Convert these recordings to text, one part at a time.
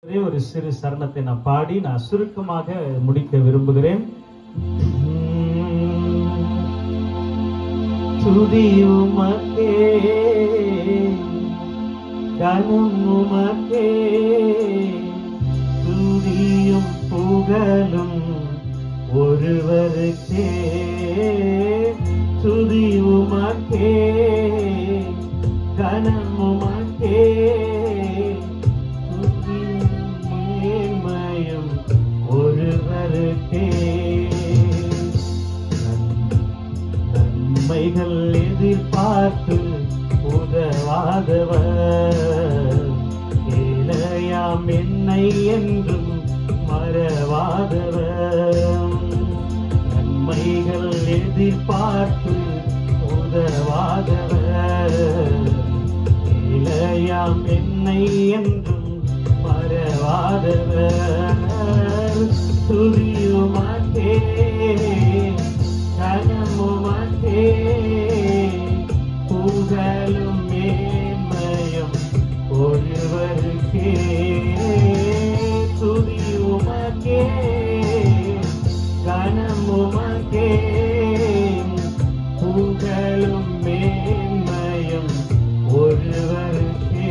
ஒரே ஒரு சிறு சரணத்தை நான் பாடி நான் சுருக்கமாக முடிக்க விரும்புகிறேன். துதி உமக்கே, கனம் உமக்கே, துதியும் புகழும் ஒருவருக்கே. துதி உமக்கே, கனம் உமக்கே, மேன்மையும் ஒருவருக்கே. நன்மைகள் எதிர்பார்த்து உதவாதவர், ஏழையாம் என்னை என்றும் மறவாதவர். நன்மைகள் எதிர்பார்த்து உதவாதவர், ஏழையாம் என்னை என்றும் மறவாதவர். துதியுமக்கே, கனமுமக்கே, புகழும் மேன்மையும் ஒருவருக்கே. துதியுமக்கே, கனமுமக்கே, புகழும் மேன்மையும் ஒருவருக்கே.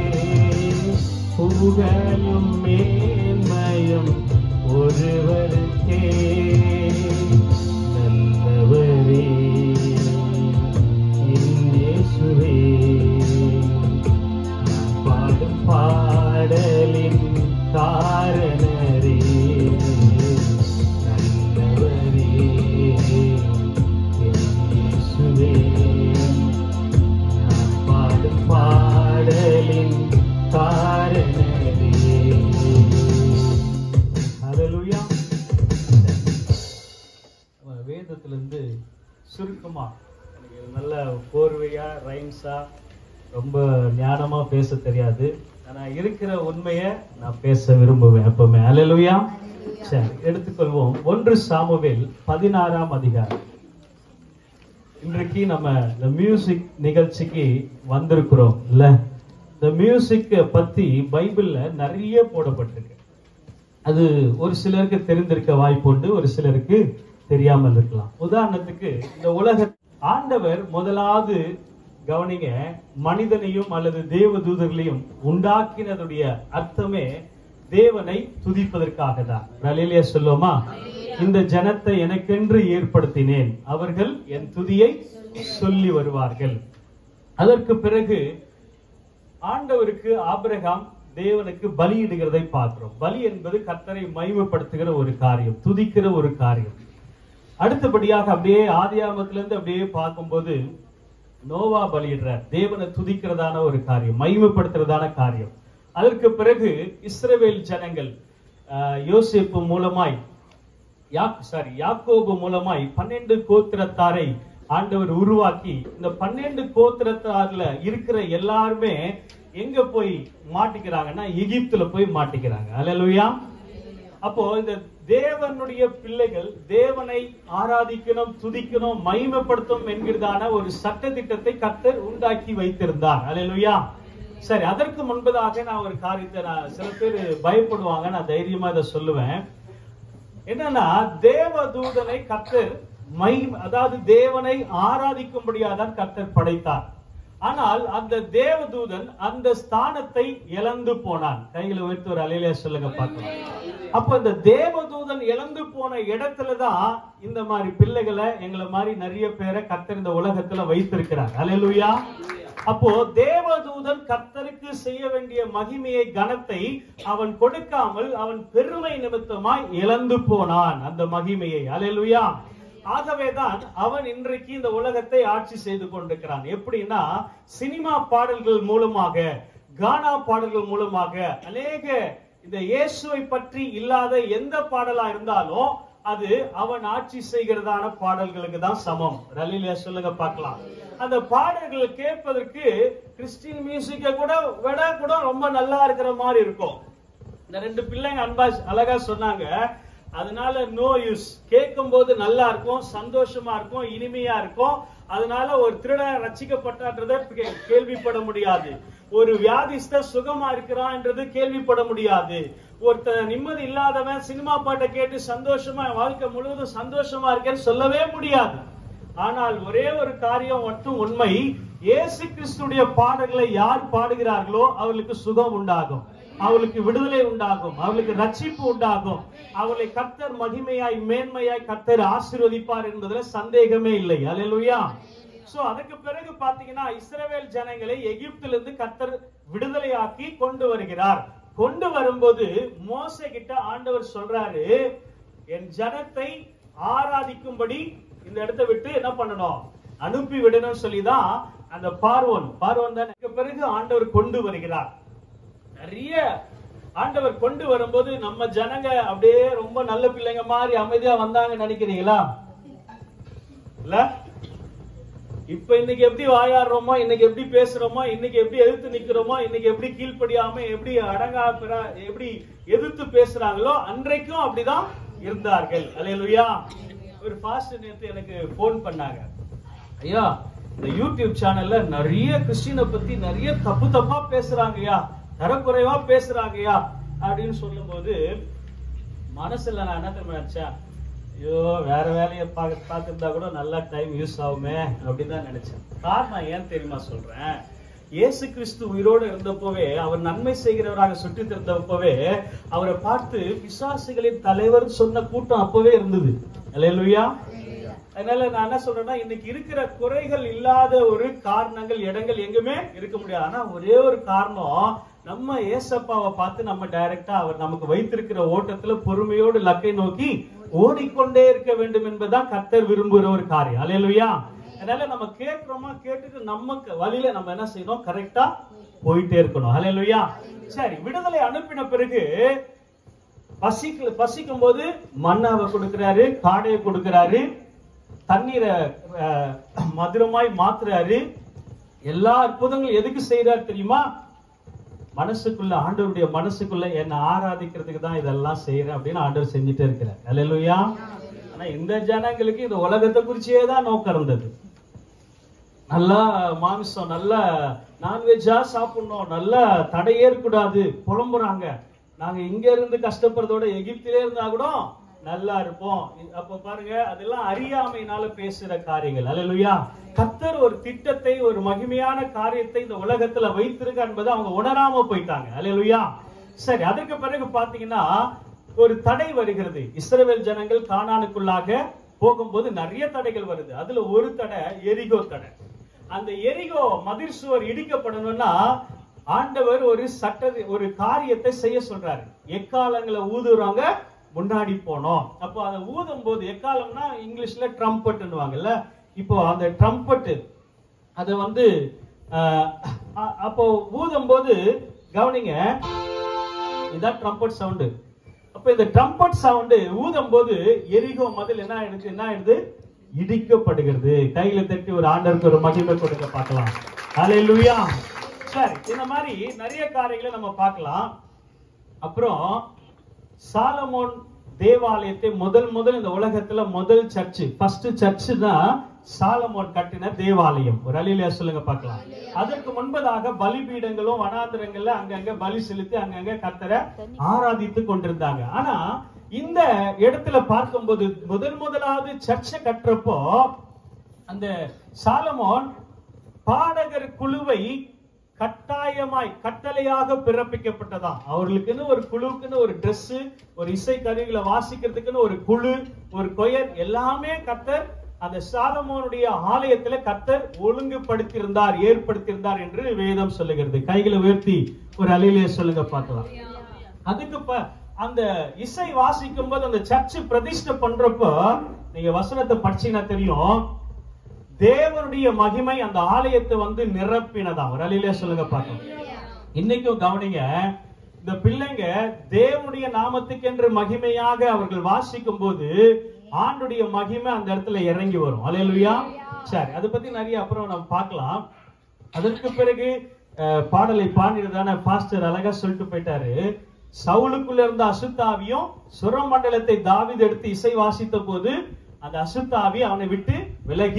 புகழும் மேன்மையும் ஒருவருக்கே. நல்லவரே இயேசுவே, பாடும் பாடலின் காரணரே. நல்லவரே இயேசுவே, பாடும் பாடலின் காரணரே. ஹல்லேலூயா. வேதத்திலிருந்து சுருக்கமா, எனக்கு நல்ல கோர்வையா ரைம்ஸா ரொம்ப ஞானமா பேச தெரியாது. ஆனா இருக்கிற உண்மையை நான் பேச விரும்புவேன் எப்பவுமே. ஹல்லேலூயா. சரி, எடுத்துக்கொள்வோம். 1 சாமுவேல் 16ஆம் அதிகாரம். இன்றைக்கு நம்ம இந்த மியூசிக் நிகழ்ச்சிக்கு வந்திருக்கிறோம் இல்ல. இந்த மியூசிக் பத்தி பைபிள்ல நிறைய போடப்பட்டிருக்கு. அது ஒரு சிலருக்கு தெரிந்திருக்க வாய்ப்புண்டு, ஒரு சிலருக்கு தெரியாமல் இருக்கலாம். உதாரணத்துக்கு இந்த உலக ஆண்டவர் முதலாவது கவனிங்க, மனிதனையும் அல்லது தேவ தூதர்களையும் உண்டாக்கினதுடைய அர்த்தமே தேவனை துதிப்பதற்காக தான். ஹல்லேலூயா சொல்லுவோமா? இந்த ஜனத்தை எனக்கென்று ஏற்படுத்தினேன், அவர்கள் என் துதியை சொல்லி வருவார்கள். அதற்கு பிறகு ஆண்டவருக்கு ஆபிரகாம் தேவனுக்கு பலியிடுகிறதை பார்க்கிறோம். பலி என்பது கர்த்தரை மகிமைப்படுத்துகிற ஒரு காரியம், துதிக்கிற ஒரு காரியம். அடுத்தபடியாக அப்படியே ஆதியாகமத்திலிருந்து அப்படியே பார்க்கும்போது நோவா பலியிடுறார், தேவனை துதிக்கிறதான ஒரு காரியம், மகிமைப்படுத்துறதான காரியம். அதற்கு பிறகு இஸ்ரவேல் ஜனங்கள் யோசேப்பு மூலமாய் யாக்கோபு மூலமாய் 12 கோத்திரத்தாரை ஆண்டவர் உருவாக்கி, இந்த 12 கோத்திரத்தார்ல இருக்கிற எல்லாருமே எங்க போய் மாட்டிக்கிறாங்கன்னா எகிப்துல போய் மாட்டிக்கிறாங்க. ஹல்லேலூயா. அப்போ இந்த தேவனுடைய பிள்ளைகள் தேவனை ஆராதிக்கணும், துதிக்கணும், மகிமைப்படுத்தணும் என்கிறதான ஒரு சட்ட திட்டத்தை கர்த்தர் உண்டாக்கி வைத்திருந்தார். ஹல்லேலூயா. சரி, அதற்கு முன்பதாக நான் ஒரு காரியத்தை, நான் சில பேர் பயப்படுவாங்க, நான் தைரியமா இதை சொல்லுவேன். என்னன்னா, தேவதூதனை கர்த்தர் அதாவது தேவனை ஆராதிக்கும்படியாதான் கர்த்தர் படைத்தார். ஆனால் அந்த தேவதூதன் அந்த ஸ்தானத்தை இழந்து போனான். கைகளை உயர்த்தி ஒரு அல்லேலூயா சொல்லுங்க பார்க்கலாம். அப்ப இந்த தேவதூதன் இழந்து போன இடத்துலதான் இந்த மாதிரி பிள்ளைகளை, எங்களை மாதிரி நிறைய பேரை கர்த்தர் இந்த உலகத்துல வைத்திருக்கிறார். அல்லேலூயா. அப்போ தேவதூதன் கர்த்தருக்கு செய்ய வேண்டிய மகிமையை, கனத்தை அவன் கொடுக்காமல் அவன் பெருமை நிமித்தமாய் இழந்து போனான் அந்த மகிமையை. அல்லேலூயா. ஆகவேதான் அவன் இன்றைக்கு இந்த உலகத்தை ஆட்சி செய்து கொண்டிருக்கிறான். எப்படின்னா, சினிமா பாடல்கள் மூலமாக, கானா பாடல்கள் மூலமாக, அநேக இந்த இயேசுவை பற்றி இல்லாத எந்த பாடலா இருந்தாலும் அது அவன் ஆட்சி செய்கிறதான பாடல்களுக்கு தான் சமம். ரலிலியா சொல்லுங்க பார்க்கலாம். அந்த பாடல்களை கேட்பதற்கு கிறிஸ்டியன் மியூசிக்க கூட ரொம்ப நல்லா இருக்கிற மாதிரி இருக்கும். இந்த 2 பிள்ளைங்க அழகா சொன்னாங்க. அதனால நோ யூஸ். கேட்கும் போது நல்லா இருக்கும், சந்தோஷமா இருக்கும், இனிமையா இருக்கும். அதனால ஒரு திருடன் ரட்சிக்கப்பட்டான்றத கேள்விப்பட முடியாது. ஒரு வியாதிஸ்தர் சுகமா இருக்கிறான்ன்றது கேள்விப்பட முடியாது. ஒருத்தர் நிம்மதி இல்லாதவன் சினிமா பாட்டை கேட்டு சந்தோஷமா வாழ்க்கை முழுவதும் சந்தோஷமா இருக்கேன்னு சொல்லவே முடியாது. ஆனால் ஒரே ஒரு காரியம் மட்டும் உண்மை, இயேசு கிறிஸ்துடைய பாடல்களை யார் பாடுகிறார்களோ அவர்களுக்கு சுகம் உண்டாகும், அவளுக்கு விடுதலை உண்டாகும், அவளுக்கு ரட்சிப்பு உண்டாகும், அவளை கர்த்தர் மகிமையாய் மேன்மையாய் கர்த்தர் ஆசீர்வதிப்பார் என்பதுல சந்தேகமே இல்லை. அல்லேலூயா. சோ அதுக்கு பிறகு பாத்தீங்கன்னா இஸ்ரவேல் ஜனங்களை எகிப்திலிருந்து கர்த்தர் விடுதலையாக்கி கொண்டு வருகிறார். கொண்டு வரும்போது மோசே கிட்ட ஆண்டவர் சொல்றாரு, என் ஜனத்தை ஆராதிக்கும்படி இந்த இடத்தை விட்டு என்ன பண்ணணும், அனுப்பி விடணும் சொல்லிதான் அந்த பார்வோன் தான் பிறகு ஆண்டவர் கொண்டு வருகிறார். நிறைய ஆண்டவர் கொண்டு வரும்போது நம்ம ஜனங்க அப்படியே ரொம்ப நல்ல பிள்ளைங்க மாதிரி அமைதியா வந்தாங்க நினைக்கிறீங்களா? இல்ல, இப்ப இன்னைக்கு எப்படி வாயாடுறோமோ, இன்னைக்கு எப்படி பேசுறோமோ, இன்னைக்கு எப்படி எதிர்த்து நிக்கிறோமோ, இன்னைக்கு எப்படி கீழ்ப்படியாம எப்படி அடங்கா எப்படி எதிர்த்து பேசுறாங்களோ அன்றைக்கும் அப்படிதான் இருந்தார்கள். அல்லேலூயா. ஒரு பாஸ்டர் நேத்து எனக்கு போன் பண்ணாங்க, ஐயா இந்த யூடியூப் சேனல்ல நிறைய கிறிஸ்டியனை பத்தி நிறைய தப்பா பேசுறாங்கய்யா, தரக்குறைவா பேசுறாங்கய்யா அப்படின்னு சொல்லும் போது மனசுல நான் என்ன தெரியுமா நினைச்சேன், ஐயோ வேற வேலையை பார்த்திருந்தா கூட நல்லா டைம் யூஸ் ஆகுமே அப்படின்னு தான் நினைச்சேன். காரணம் ஏன் தெரியுமா சொல்றேன், இயேசு கிறிஸ்து உயிரோடு இருந்தப்போவே, அவர் நன்மை செய்கிறவராக சுற்றி இருந்தப்போவே அவரை பார்த்து பிசாசுகளின் தலைவர் சொன்ன கூட்டம் அப்பவே இருந்தது. அல்லேலூயா. அதனால நான் என்ன சொல்றேன்னா, இன்னைக்கு இருக்கிற குறைகள் இல்லாத ஒரு காரணங்கள் இடங்கள் எங்குமே இருக்க முடியாது. ஆனா ஒரே ஒரு காரணம், நம்ம ஏசப்பாவை பார்த்து நம்ம டைரக்டா அவர் நமக்கு வைத்திருக்கிற ஓட்டத்துல பொறுமையோடு லக்கை நோக்கி ஓடிக்கொண்டே இருக்க வேண்டும் என்பதுதான் கர்த்தர் விரும்புகிற ஒரு காரியம். அல்லேலூயா. அதனால நம்ம கேட்கிறோமா, கேட்டுட்டு நமக்கு வழியில நம்ம என்ன செய்யணும், கரெக்டா போயிட்டே இருக்கணும். அல்லேலூயா. சரி, விடுதலை அனுப்பின பிறகு பசிக்கும் போது மன்னாவை கொடுக்கிறாரு, காடையை கொடுக்கிறாரு, தண்ணீரை மதுரமாய் மாத்துறாரு. எல்லா அற்புதங்களும் எதுக்கு செய்யறாரு தெரியுமா? மனசுக்குள்ள, ஆண்டவருடைய மனசுக்குள்ள என்ன ஆராதிக்கிறதுக்கு தான் இதெல்லாம் செய்யறேன் அப்படின்னு ஆண்டவர் செஞ்சுட்டே இருக்கிறார். அல்லேலூயா. ஆனா இந்த ஜனங்களுக்கு இந்த உலகத்தை குறிச்சே தான் நோக்கம் இருந்தது. நல்லா மாமிசம், நல்லா நான்வெஜ்ஜா சாப்பிடணும், நல்லா தடையேறக்கூடாது புலம்புறாங்க. நாங்க இங்க இருந்து கஷ்டப்படுறதோட எகிப்திலே இருந்தா கூட நல்லா இருப்போம். அப்ப பாருங்க, அதெல்லாம் அறியாமையினால பேசுற காரியங்கள். அல்லேலூயா. கர்த்தர் ஒரு திட்டத்தை, ஒரு மகிமையான காரியத்தை இந்த உலகத்துல வைத்திருக்க என்பதை அவங்க உணராம போயிட்டாங்க. அல்லேலூயா. சரி, அதற்கு பிறகு பாத்தீங்கன்னா ஒரு தடை வருகிறது. இஸ்ரவேல் ஜனங்கள் கானானுக்குள்ளாக போகும்போது நிறைய தடைகள் வருது. அதுல ஒரு தடை எரிகோ தடை. அந்த எரிகோ மதில் சுவர் இடிக்கப்படணும்னா ஆண்டவர் ஒரு காரியத்தை செய்ய சொல்றாரு. எக்காலங்களை ஊதுறவங்க முன்னாடி போனோம். அப்போ அதை ஊதும் போது, எக்காலம்னா இங்கிலீஷ்ல ட்ரம்பட்னுவாங்கல்ல, இப்போ அந்த ட்ரம்பட் அதை அப்போ ஊதும் போது கவனிங்க, இதான் ட்ரம்பட் சவுண்டு. அப்ப இந்த ட்ரம்பட் சவுண்டு ஊதும் போது எரிகோ மதில் என்ன ஆயிடுது, இடிக்கப்படுகிறது. கையில தட்டி ஒரு ஆண்டவருக்கு ஒரு மகிமை கொடுக்க பார்க்கலாம். அல்லேலூயா. சரி, இந்த மாதிரி நிறைய காரியங்களை நம்ம பார்க்கலாம். அப்புறம் சாலமோன் தேவாலயத்தை முதல் இந்த உலகத்துல முதல் சர்ச், ஃபர்ஸ்ட் சர்ச் தான் சாலமோன் கட்டின தேவாலயம். ஒரு அல்லேலூயா சொல்லுங்க பார்க்கலாம். அதற்கு முன்பதாக பலிபீடங்களும் வனாந்திரங்கள்ல அங்கங்க பலி செலுத்தி அங்கங்க கர்த்தரை ஆராதித்து கொண்டிருந்தாங்க. ஆனா இந்த இடத்துல பார்க்கும்போது முதலாவது சர்ச்சை கட்டுறப்போ அந்த சாலமோன் பாடகர் குழுவை கட்டாயமாய் கட்டளையாக பிறப்பிக்கப்பட்டதா. அவர்களுக்குன்னு ஒரு குழுக்குன்னு ஒரு ட்ரெஸ், ஒரு இசை கருவிகளை வாசிக்கிறதுக்குன்னு ஒரு குழு, ஒரு கொயர், எல்லாமே கர்த்தர் அந்த சாலமோனுடைய ஆலயத்துல கர்த்தர் ஒழுங்குபடுத்தியிருந்தார், ஏற்படுத்தியிருந்தார் என்று வேதம் சொல்லுகிறது. கைகளை உயர்த்தி ஒரு அல்லேலூயா சொல்லுங்க பார்க்கலாம். அதுக்கு அந்த இசை வாசிக்கும் போது அந்த சர்ச் பிரதிஷ்டை பண்றப்போ நீங்க வசனத்தை படிச்சீங்கன்னா தெரியும், தேவனுடைய மகிமை அந்த ஆலயத்தை நிரப்பினதா. ஒரு அல்லேலூயா சொல்லுங்க பார்க்கலாம். இன்னைக்கும் கவனிங்க, இந்த பிள்ளைங்க தேவனுடைய நாமத்துக்கு என்று மகிமையாக அவர்கள் வாசிக்கும் போது ஆண்டுடைய மகிமை அந்த இடத்துல இறங்கி வரும். அல்லேலூயா. சரி, அதை பத்தி நிறைய அப்புறம் நம்ம பார்க்கலாம். அதற்கு பிறகு பாடலை பாடினதான பாஸ்டர் அழகா சொல்லிட்டு போயிட்டாரு. சவுலுக்குள்ள இருந்த அசுத்தாவியும் சுரமண்டலத்தை தாவீது எடுத்து இசை வாசித்த போது அந்த அசுத்தாவி அவனை விட்டு விலகி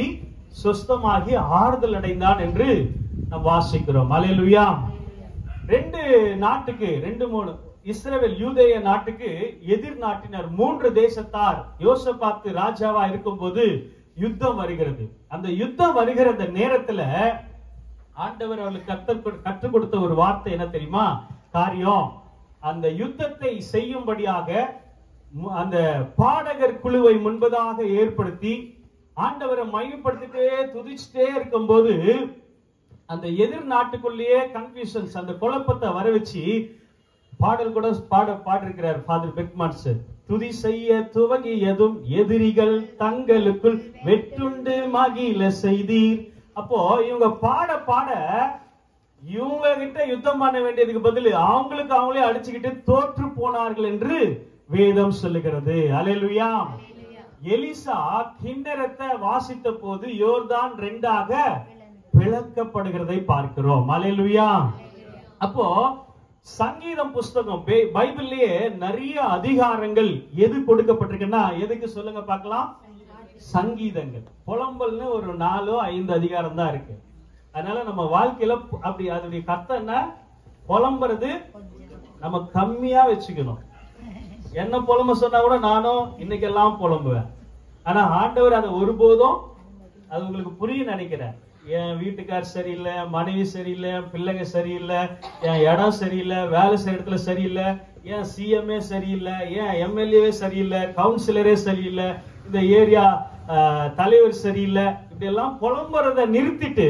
சொஸ்தமாகி ஆறுதல் அடைந்தான் என்று நாம் வாசிக்கிறோம். அல்லேலூயா. 2 நாட்டுக்கு 2-3 இஸ்ரவேல் யூதேய நாட்டுக்கு எதிர் நாட்டினர் 3 தேசத்தார் யோசபாத்து ராஜாவா இருக்கும்போது யுத்தம் வருகிறது. அந்த யுத்தம் வருகிற அந்த நேரத்துல ஆண்டவர் அவர்களுக்கு கற்றுக் கொடுத்த ஒரு வார்த்தை என்ன தெரியுமா? காரியம், அந்த யுத்தத்தை செய்யும்படியாக அந்த பாடகர் குழுவை முன்பதாக ஏற்படுத்தி ஆண்டவரை மையப்படுத்திட்டே துதிச்சுட்டே இருக்கும்போது அந்த எதிர் நாட்டுக்குள்ளேயே கன்ஃபியூஷன்ஸ், அந்த குழப்பத்தை வர வச்சு பாடல் கூட பாடிருக்கிறார் ஃபாதர் பெக்மான்ஸ். துதி செய்ய துவங்கியதும் எதிரிகள் தங்களுக்குள் வெட்டுண்டு மகிழ செய்தீர். அப்போ இவங்க பாட பாட இவங்க கிட்ட யுத்தம் பண்ண வேண்டியதுக்கு பதில் அவங்களுக்கு அவங்களே அடிச்சுக்கிட்டு தோற்று போனார்கள் என்று வேதம் சொல்லுகிறது. அல்லேலூயா. எலிசா கிண்ணறத்தை வாசித்த போது யோர்தான் 2ஆக பிளக்கப்படுகிறதை பார்க்கிறோம். அல்லேலூயா. அப்போ சங்கீதம் புஸ்தகம் பைபிள்லயே நிறைய அதிகாரங்கள் எது கொடுக்கப்பட்டிருக்குன்னா எதுக்கு சொல்லுங்க பார்க்கலாம்? சங்கீதங்கள். புலம்பல்னு ஒரு 4-5 அதிகாரம் தான் இருக்கு. அதனால நம்ம வாழ்க்கையில அப்படி அதனுடைய கர்த்தம் என்ன? புலம்புறது நம்ம கம்மியா வச்சுக்கணும். என்ன புலம்ப சொன்னா கூட நானும் இன்னைக்கெல்லாம் புலம்புவேன். ஆனா ஆண்டவர் அதை ஒருபோதும், அது உங்களுக்கு புரிய நினைக்கிறேன், என் வீட்டுக்கார் சரியில்லை, மனைவி சரியில்லை, பிள்ளைங்க சரியில்லை, என் இடம் சரியில்லை, வேலை செய்யற இடத்துல சரியில்லை, ஏன் சிஎம்ஏ சரியில்லை, ஏன் எம்எல்ஏவே சரியில்லை, கவுன்சிலரே சரியில்லை, இந்த ஏரியா தலைவர் சரியில்லை, இப்படி எல்லாம் புலம்புறத நிறுத்திட்டு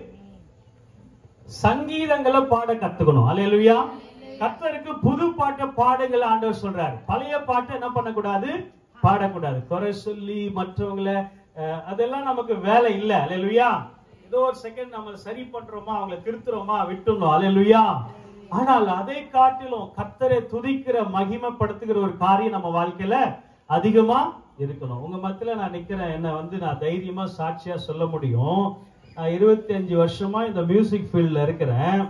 சங்கீதங்களை பாட கத்துக்கணும். அல்லேலூயா. கர்த்தருக்கு புது பாட்டை பாடுங்கள் ஆண்டவர் சொல்றாரு. பழைய பாட்டை என்ன பண்ணக்கூடாது? பாடக்கூடாது. குறை சொல்லி மற்றவங்களை அதெல்லாம் நமக்கு வேலை இல்லை. அல்லேலூயா. ஏதோ ஒரு செகண்ட் நம்ம சரி பண்றோமா, அவங்களை திருத்துறோமா, விட்டுணும். அல்லேலூயா. ஆனால் அதை காட்டிலும் கர்த்தரை துதிக்கிற மகிமைப்படுத்துகிற ஒரு காரியம் நம்ம வாழ்க்கையில அதிகமா இருக்கணும். உங்க மத்தியில நான் நிக்கிறேன், என்ன நான் தைரியமா சாட்சியா சொல்ல முடியும். 25 வருஷமா இந்த மியூசிக் ஃபீல்ட்ல இருக்கிறேன்.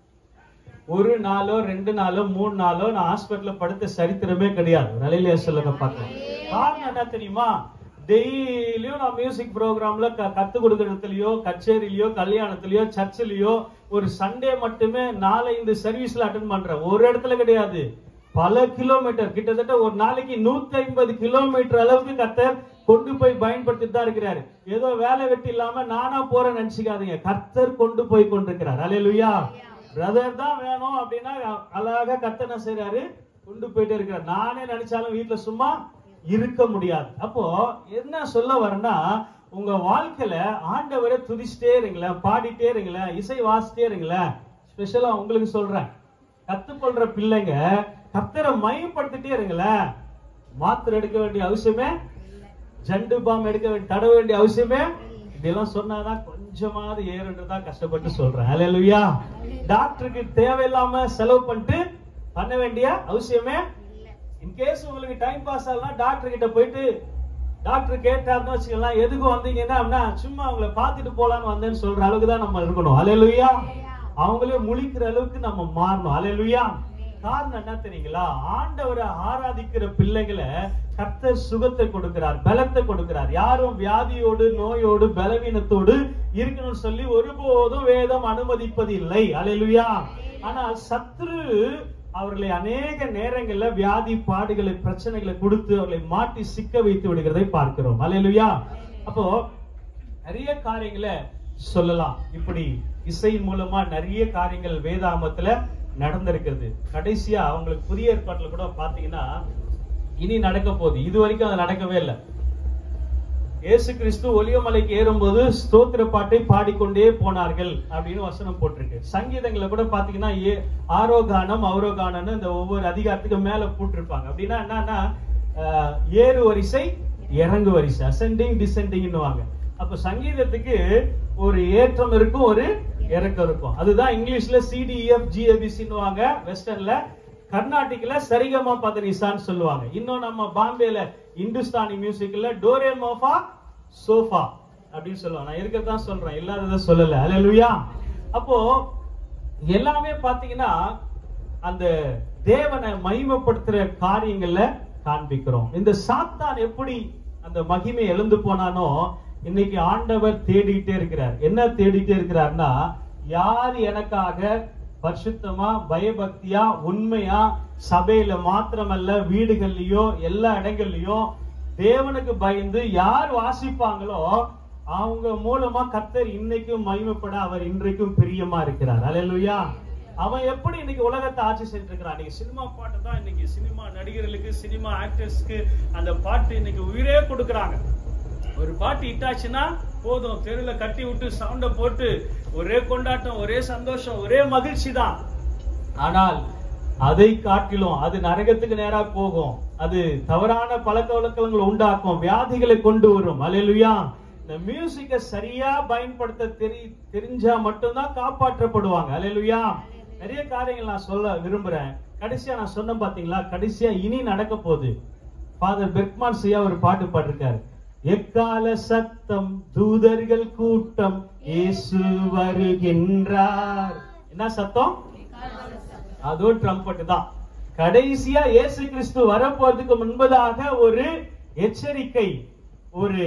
ஒரு நாளோ 2 நாளோ 3 நாளோ நான் ஹாஸ்பிட்டல்ல படுத்த சரித்திரமே கிடையாது. நிலையில சொல்லுங்க பார்க்கலாம். காரணம் என்ன தெரியுமா? டெய்லியும் நான் மியூசிக் ப்ரோக்ராம்ல கத்து கொடுக்கறதுலயோ, கச்சேரியிலயோ, கல்யாணத்திலயோ, சர்ச்சிலயோ ஒரு சண்டே மட்டுமே 4-5 சர்வீஸ்ல அட்டென்ட் பண்றேன். ஒரு இடத்துல கிடையாது, பல கிலோமீட்டர், கிட்டத்தட்ட ஒரு நாளைக்கு 150 கிலோமீட்டர் அளவுக்கு கர்த்தர் கொண்டு போய் பயன்படுத்திட்டு தான் இருக்கிறாரு. ஏதோ வேலை வெட்டி இல்லாம நானா போறேன்னு நினைச்சுக்காதீங்க, கர்த்தர் கொண்டு போய் கொண்டிருக்கிறார். அல்லேலூயா. பிரதர் தான் வேணும் அப்படின்னா அழகா கர்த்தர் என்ன செய்யறாரு? கொண்டு போயிட்டே இருக்கிறார். நானே நினைச்சாலும் வீட்டுல சும்மா இருக்க முடியாது. அப்போ என்ன சொல்ல வரேன்னா, உங்க வாழ்க்கையில ஆண்டவரை துதிச்சிட்டே இருங்களேன், பாடிட்டே இருங்களேன், இசை வாசிட்டே இருங்களேன். ஸ்பெஷலா உங்களுக்கு சொல்றேன், கத்துக்கொள்ற பிள்ளைங்க கர்த்தரை மையப்படுத்திட்டே இருங்களேன். மாத்திரை எடுக்க வேண்டிய அவசியமே, ஜண்டு பாம் தடவ வேண்டிய அவசியமே, இதெல்லாம் சொன்னாதான் கொஞ்சமாவது ஏறுன்றதான் கஷ்டப்பட்டு சொல்றேன். அல்லேலூயா. டாக்டருக்கு தேவையில்லாம செலவு பண்ணிட்டு பண்ண வேண்டிய அவசியமே. இன்கேஸ் உங்களுக்கு டைம் பாஸ் ஆகலாம், டாக்டர் கிட்ட போயிட்டு டாக்டர் கேட்டாருன்னு வச்சுக்கலாம், எதுக்கு வந்தீங்கன்னா சும்மா அவங்களை பார்த்துட்டு போலான்னு வந்தேன்னு சொல்ற அளவுக்கு தான் நம்ம இருக்கணும். அல்லேலூயா. அவங்களே முழிக்கிற அளவுக்கு நம்ம மாறணும். அல்லேலூயா. காரணம் என்ன தெரியுங்களா? ஆண்டவரை ஆராதிக்கிற பிள்ளைகளை கர்த்தர் சுகத்தை கொடுக்கிறார், பலத்தை கொடுக்கிறார். யாரும் வியாதியோடு, நோயோடு, பலவீனத்தோடு இருக்கணும்னு சொல்லி ஒருபோதும் வேதம் அனுமதிப்பது இல்லை. அல்லேலூயா. ஆனால் சத்ரு அவர்களை அநேக நேரங்கள்ல வியாதி பாடுகளை, பிரச்சனைகளை கொடுத்து அவர்களை மாட்டி சிக்க வைத்து விடுகிறதை பார்க்கிறோம். அல்லேலூயா. அப்போ நிறைய காரியங்களை சொல்லலாம். இப்படி இசையின் மூலமா நிறைய காரியங்கள் வேதாகமத்துல நடந்திருக்கிறது. கடைசியா அவங்களுக்கு புதிய ஏற்பாட்டுல கூட பாத்தீங்கன்னா இனி நடக்க போகுது. இது வரைக்கும் அது நடக்கவே இல்லை. இயேசு கிறிஸ்து ஒலிவமலைக்கு ஏறும்போது ஸ்தோத்திர பாட்டை பாடிக்கொண்டே போனார்கள் அப்படின்னு வசனம் போட்டிருக்கு. சங்கீதங்களை கூட பாத்தீங்கன்னா ஆரோகானம், அவரோகானம்னு இந்த ஒவ்வொரு அதிகாரத்துக்கு மேல போட்டிருப்பாங்க. அப்படின்னா என்னன்னா ஏறு வரிசை, இறங்கு வரிசை, அசெண்டிங் டிசெண்டிங்னுவாங்க. அப்ப சங்கீதத்துக்கு ஒரு ஏற்றம் இருக்கும், ஒரு இறக்கம் இருக்கும். அதுதான் இங்கிலீஷ்ல CDEFGABCன்னுவாங்க, வெஸ்டர்ன்ல. கர்நாடிக்ல சரிகமா பதனிசான்னு சொல்லுவாங்க. இன்னும் நம்ம பாம்பேல இந்துஸ்தானி மியூசிக்ல டோரே மோஃபா சோஃபா அப்படின்னு சொல்லுவாங்க. நான் இருக்கதான் சொல்றேன், இல்லாததை சொல்லல. அல்லேலூயா. அப்போ எல்லாமே பாத்தீங்கன்னா அந்த தேவனை மகிமைப்படுத்துற காரியங்கள்ல காண்பிக்கிறோம். இந்த சாத்தான் எப்படி அந்த மகிமை எழுந்து போனானோ, இன்னைக்கு ஆண்டவர் தேடிக்கிட்டே இருக்கிறார். என்ன தேடிட்டே இருக்கிறார்னா, யார் எனக்காக பரிசுத்தமா பயபக்தியா உண்மையா சபையில மாத்திரமல்ல வீடுகள்லயோ எல்லா இடங்கள்லயும் தேவனுக்கு பயந்து யார் வாசிப்பாங்களோ அவங்க மூலமா கர்த்தர் இன்னைக்கும் மகிமைப்பட அவர் இன்றைக்கும் பிரியமா இருக்கிறார். அல்லேலூயா. அவன் எப்படி இன்னைக்கு உலகத்தை ஆட்சி செஞ்சுட்டு இருக்கிறான். இன்னைக்கு சினிமா பாட்டு தான், இன்னைக்கு சினிமா நடிகர்களுக்கு சினிமா ஆக்டர்ஸ்க்கு அந்த பாட்டு இன்னைக்கு உயிரே கொடுக்கறாங்க. ஒரு பாட்டு இட்டாச்சுன்னா போதும், தெருல கட்டி விட்டு சவுண்ட போட்டு ஒரே கொண்டாட்டம், ஒரே சந்தோஷம், ஒரே மகிழ்ச்சி தான். ஆனால் அதை காட்டிலும் அது நரகத்துக்கு நேரா போகும். அது தவறான பழக்க வழக்கங்களை உண்டாக்கும், வியாதிகளை கொண்டு வரும். அல்லேலூயா. இந்த மியூசிக்கை சரியா பயன்படுத்த தெரிஞ்சா மட்டும்தான் காப்பாற்றப்படுவாங்க. அல்லேலூயா. நிறைய காரியங்கள் நான் சொல்ல விரும்புறேன். கடைசியா நான் சொன்ன பாத்தீங்களா, கடைசியா இனி நடக்க போகுது. ஃபாதர் பெர்க்மான் சியா ஒரு பாட்டு பாடிருக்காரு. எக்கால சத்தம் தூதர்கள் கூட்டம் இயேசு வருகின்றார். என்ன சத்தம்? அதோ ட்ரம்பட் தான். கடைசியா இயேசு கிறிஸ்து வரப்போறதுக்கு முன்பதாக ஒரு எச்சரிக்கை, ஒரு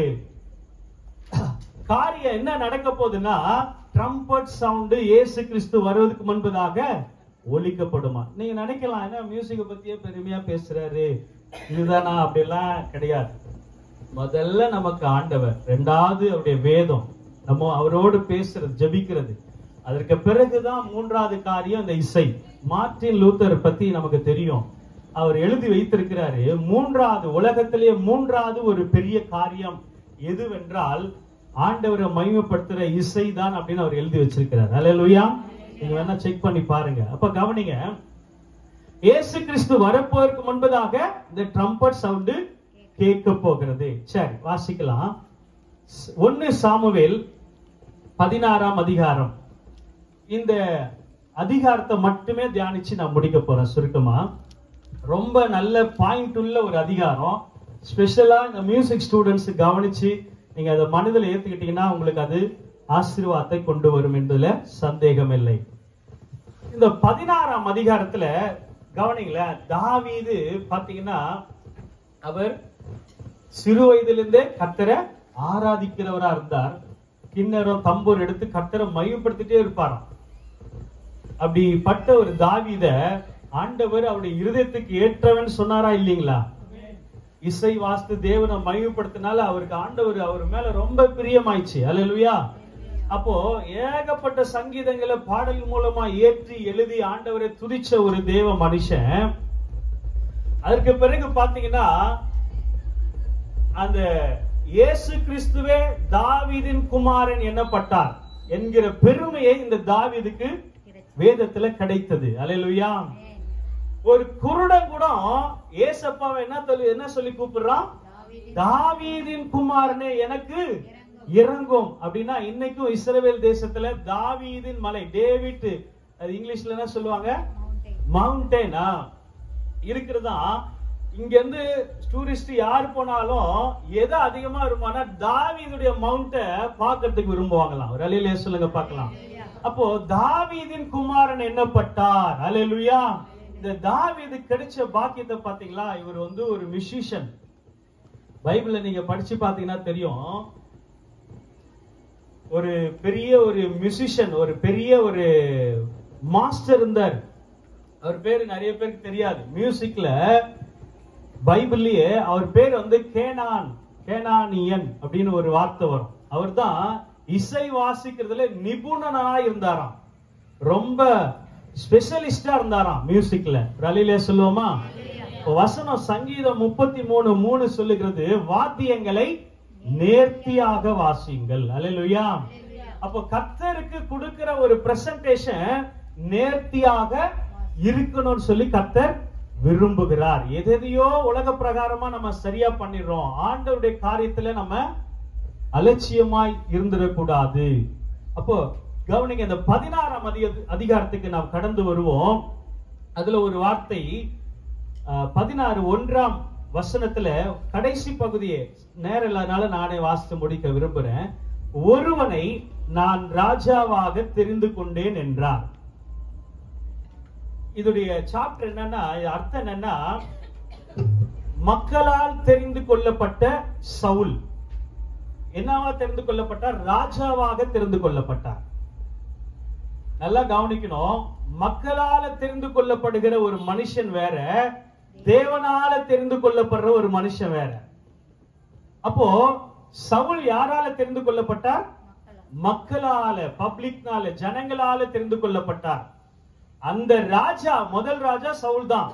காரியம் என்ன நடக்க போகுதுன்னா, ட்ரம்பட் சவுண்ட் இயேசு கிறிஸ்து வருவதற்கு முன்பதாக ஒலிக்கப்படுமா. நீங்க நினைக்கலாம், என்ன மியூசிக்கை பத்தியே பெருமையா பேசுறாரு, இதுதானா? அப்படிலாம் கிடையாது. முதல்ல நமக்கு ஆண்டவர், இரண்டாவது அவருடைய வேதம், நம்ம அவரோடு பேசுறது, ஜெபிக்கிறது. அதற்கு பிறகுதான் மூன்றாவது காரியம் இந்த இசை. மார்ட்டின் லூத்தர் பத்தி நமக்கு தெரியும். அவர் எழுதி வைத்திருக்கிறாரு, மூன்றாவது உலகத்திலேயே மூன்றாவது ஒரு பெரிய காரியம் எதுவென்றால் ஆண்டவரை மகிமைப்படுத்துற இசை தான் அப்படின்னு அவர் எழுதி வச்சிருக்கிறார். அல்லேலூயா. நீங்க வேணா செக் பண்ணி பாருங்க. அப்ப கவனிங்க, இயேசு கிறிஸ்து வரப்போவதற்கு முன்பதாக இந்த ட்ரம்பட் சவுண்ட் கேட்க போகிறது. சரி, வாசிக்கலாம். 1 சாமுவேல் 16ஆம் அதிகாரம். இந்த அதிகாரத்தை மட்டுமே தியானிச்சு நான் முடிக்க போறேன் சுருக்கமா. ரொம்ப நல்ல பாயிண்ட் உள்ள ஒரு அதிகாரம். ஸ்பெஷலா இந்த மியூசிக் ஸ்டூடெண்ட்ஸ் கவனிச்சு நீங்க அதை மனதில் ஏத்துக்கிட்டீங்கன்னா உங்களுக்கு அது ஆசீர்வாதத்தை கொண்டு வரும் என்பதுல சந்தேகம் இல்லை. இந்த 16ஆம் அதிகாரத்துல கவனிங்களேன், தாவீது பாத்தீங்கன்னா அவர் சிறு வயதிலிருந்தே கர்த்தரை ஆராதிக்கிறவரா இருந்தார். கிண்ணறம் தம்பூர் எடுத்து கர்த்தரை மகிமைப்படுத்திட்டே இருப்பாராம். அப்படிப்பட்ட ஒரு தாவீத ஆண்டவர் அவருடைய இருதயத்துக்கு ஏற்றவன் சொன்னாரா இல்லீங்களா? இசை வாஸ்து தேவனை மகிமைப்படுத்தினால அவருக்கு ஆண்டவர் அவர் மேல ரொம்ப பிரியமாயிடுச்சு. அல்லேலூயா. அப்போ ஏகப்பட்ட சங்கீதங்களை பாடல் மூலமா ஏற்றி எழுதி ஆண்டவரை துதிச்ச ஒரு தேவ மனுஷன். அதற்கு பிறகு பாத்தீங்கன்னா அந்த இயேசு கிறிஸ்துவே தாவீதின் குமாரன் என்னப்பட்டார் என்கிற பெருமையை இந்த தாவீதுக்கு வேதத்துல கிடைத்தது. அல்லேலூயா. ஒரு குருடன் கூட ஏசப்பாவை என்ன சொல்லி கூப்பிடுறான்? தாவீதின் குமாரனே எனக்கு இறங்கும். அப்படின்னா இன்னைக்கும் இஸ்ரவேல் தேசத்துல தாவீதின் மலை, டேவிட், அது இங்கிலீஷ்ல என்ன சொல்லுவாங்க, மவுண்டேனா இருக்கிறதா. இங்க இருந்து டூரிஸ்ட் யாரு போனாலும் எதை அதிகமா விரும்புவானா, தாவீதுடைய மவுண்ட பாக்கிறதுக்கு விரும்புவாங்களாம். ஒரு அல்லேலூயா சொல்லுங்க பார்க்கலாம். அப்போ தாவீதின் குமாரன் என்னப்பட்டார். அல்லேலூயா. இந்த தாவீது கிடைச்ச பாக்கியத்தை பாத்தீங்களா, இவர் ஒரு மியூசிஷியன். பைபிள்ல நீங்க படிச்சு பாத்தீங்கன்னா தெரியும், ஒரு பெரிய ஒரு மியூசிஷியன், ஒரு பெரிய ஒரு மாஸ்டர் இருந்தார். அவர் பேரு நிறைய பேருக்கு தெரியாது. மியூசிக்ல பைபிள்லயே அவர் பேர் கேனானியன் அப்படின்னு ஒரு வார்த்தை வரும். அவர் தான் இசை வாசிக்கிறதுல நிபுணனா இருந்தாராம். ரொம்ப ஸ்பெஷலிஸ்டா இருந்தாராம் மியூசிக்ல. ரலிலே சொல்லுவோமா? வசனம் சங்கீதம் 33:3 சொல்லுகிறது, வாத்தியங்களை நேர்த்தியாக வாசியுங்கள். அல்லேலூயா. அப்போ கர்த்தருக்கு கொடுக்கிற ஒரு பிரசன்டேஷன் நேர்த்தியாக இருக்கணும்னு சொல்லி கர்த்தர் விரும்புகிறார். எதையோ உலக பிரகாரமா நம்ம சரியா பண்ணிடுறோம். ஆண்டவருடைய காரியத்துல நம்ம அலட்சியமாய் இருந்துடக்கூடாது. அப்போ கவனிங்க, இந்த 16ஆம் அதிகாரத்துக்கு நாம் கடந்து வருவோம். அதுல ஒரு வார்த்தை 16:1 வசனத்துல கடைசி பகுதியே நேரம் இல்லாதனால நானே வாசித்து முடிக்க விரும்புறேன். ஒருவனை நான் ராஜாவாக தெரிந்து கொண்டேன் என்றார். இதுடைய சாப்டர் என்னன்னா, அர்த்தம் என்னன்னா, மக்களால் தெரிந்து கொள்ளப்பட்ட சவுல். என்னவா தெரிந்து கொள்ளப்பட்டார்? ராஜாவாக தெரிந்து கொள்ளப்பட்டார். நல்லா கவனிக்கணும். மக்களால தெரிந்து கொள்ளப்படுகிற ஒரு மனுஷன் வேற, தேவனால தெரிந்து கொள்ளப்படுற ஒரு மனுஷன் வேற. அப்போ சவுல் யாரால தெரிந்து கொள்ளப்பட்டார்? மக்களால, பப்ளிக்னால, ஜனங்களால தெரிந்து கொள்ளப்பட்டார். அந்த ராஜா, முதல் ராஜா சவுல் தான்.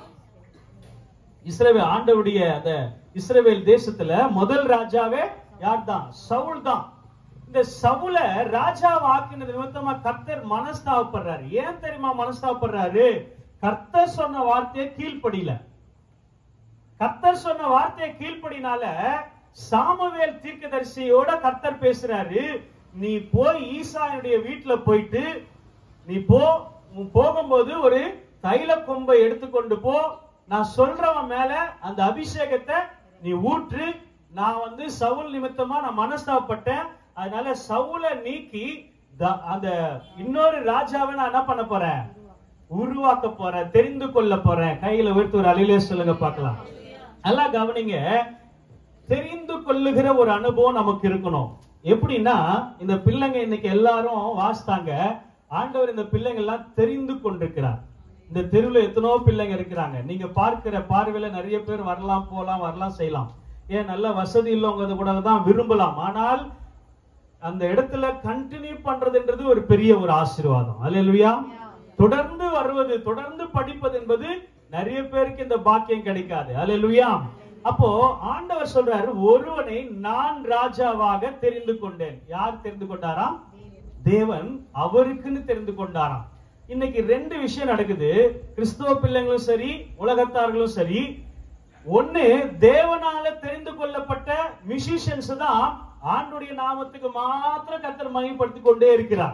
இஸ்ரவேல் ஆண்டவருடைய அந்த இஸ்ரவேல் தேசத்துல முதல் ராஜாவே யார் தான்? சவுல் தான். இந்த சவுல ராஜா வாக்கினது நிமித்தமா கர்த்தர் மனஸ்தாபப்படுறாரு. ஏன் தெரியுமா மனஸ்தாபப்படுறாரு? கர்த்தர் சொன்ன வார்த்தையை கீழ்ப்படியில. கர்த்தர் சொன்ன வார்த்தையை கீழ்ப்படினால சாமுவேல் தீர்க்கதரிசியோட கர்த்தர் பேசுறாரு. நீ போய் ஈசாயுடைய வீட்டுல போயிட்டு நீ போகும்போது ஒரு தைல கொம்பை எடுத்துக்கொண்டு போ, நான் சொல்றவன் மேல அந்த அபிஷேகத்தை நீ ஊற்று. நான் சவுல் நிமித்தமா நான் மனஸ்தாபப்பட்டேன், அதனால சவுல நீக்கி அந்த இன்னொரு ராஜாவை நான் என்ன பண்ண போறேன்? உருவாக்க போறேன், தெரிந்து கொள்ள போறேன். கையில உயர்த்து ஒரு அலையிலே சொல்லுங்க பார்க்கலாம். நல்லா கவனிங்க. தெரிந்து கொள்ளுகிற ஒரு அனுபவம் நமக்கு இருக்கணும். எப்படின்னா, இந்த பிள்ளைங்க இன்னைக்கு எல்லாரும் வாசித்தாங்க, ஆண்டவர் இந்த பிள்ளைங்க எல்லாம் தெரிந்து கொண்டிருக்கிறார். இந்த தெருவில் எத்தனோ பிள்ளைங்க இருக்கிறாங்க. நீங்க பார்க்கிற பார்வையில நிறைய பேர் வரலாம், போலாம், வரலாம், செய்யலாம். ஏன் நல்ல வசதி இல்லவங்க கூட தான் விரும்பலாம். ஆனால் அந்த இடத்துல கண்டினியூ பண்றதுன்றது ஒரு பெரிய ஒரு ஆசீர்வாதம். அல்லேலூயா. தொடர்ந்து வருவது, தொடர்ந்து படிப்பது என்பது நிறைய பேருக்கு இந்த பாக்கியம் கிடைக்காது. அல்லேலூயா. அப்போ ஆண்டவர் சொல்றாரு, ஒருவனை நான் ராஜாவாக தெரிந்து கொண்டேன். யார் தெரிந்து கொண்டாராம்? தேவன் அவருக்குன்னு தெரிந்து கொண்டாராம். இன்னைக்கு ரெண்டு விஷயம் நடக்குது. கிறிஸ்துவ பிள்ளைங்களும் சரி, உலகத்தார்களும் சரி. ஒண்ணு, தேவனால தெரிந்து கொள்ளப்பட்ட மியூசிஷியன்ஸ் தான் ஆண்டுடைய நாமத்துக்கு மாத்திரம் கர்த்தர் மகிமைப்படுத்திக் கொண்டே இருக்கிறார்.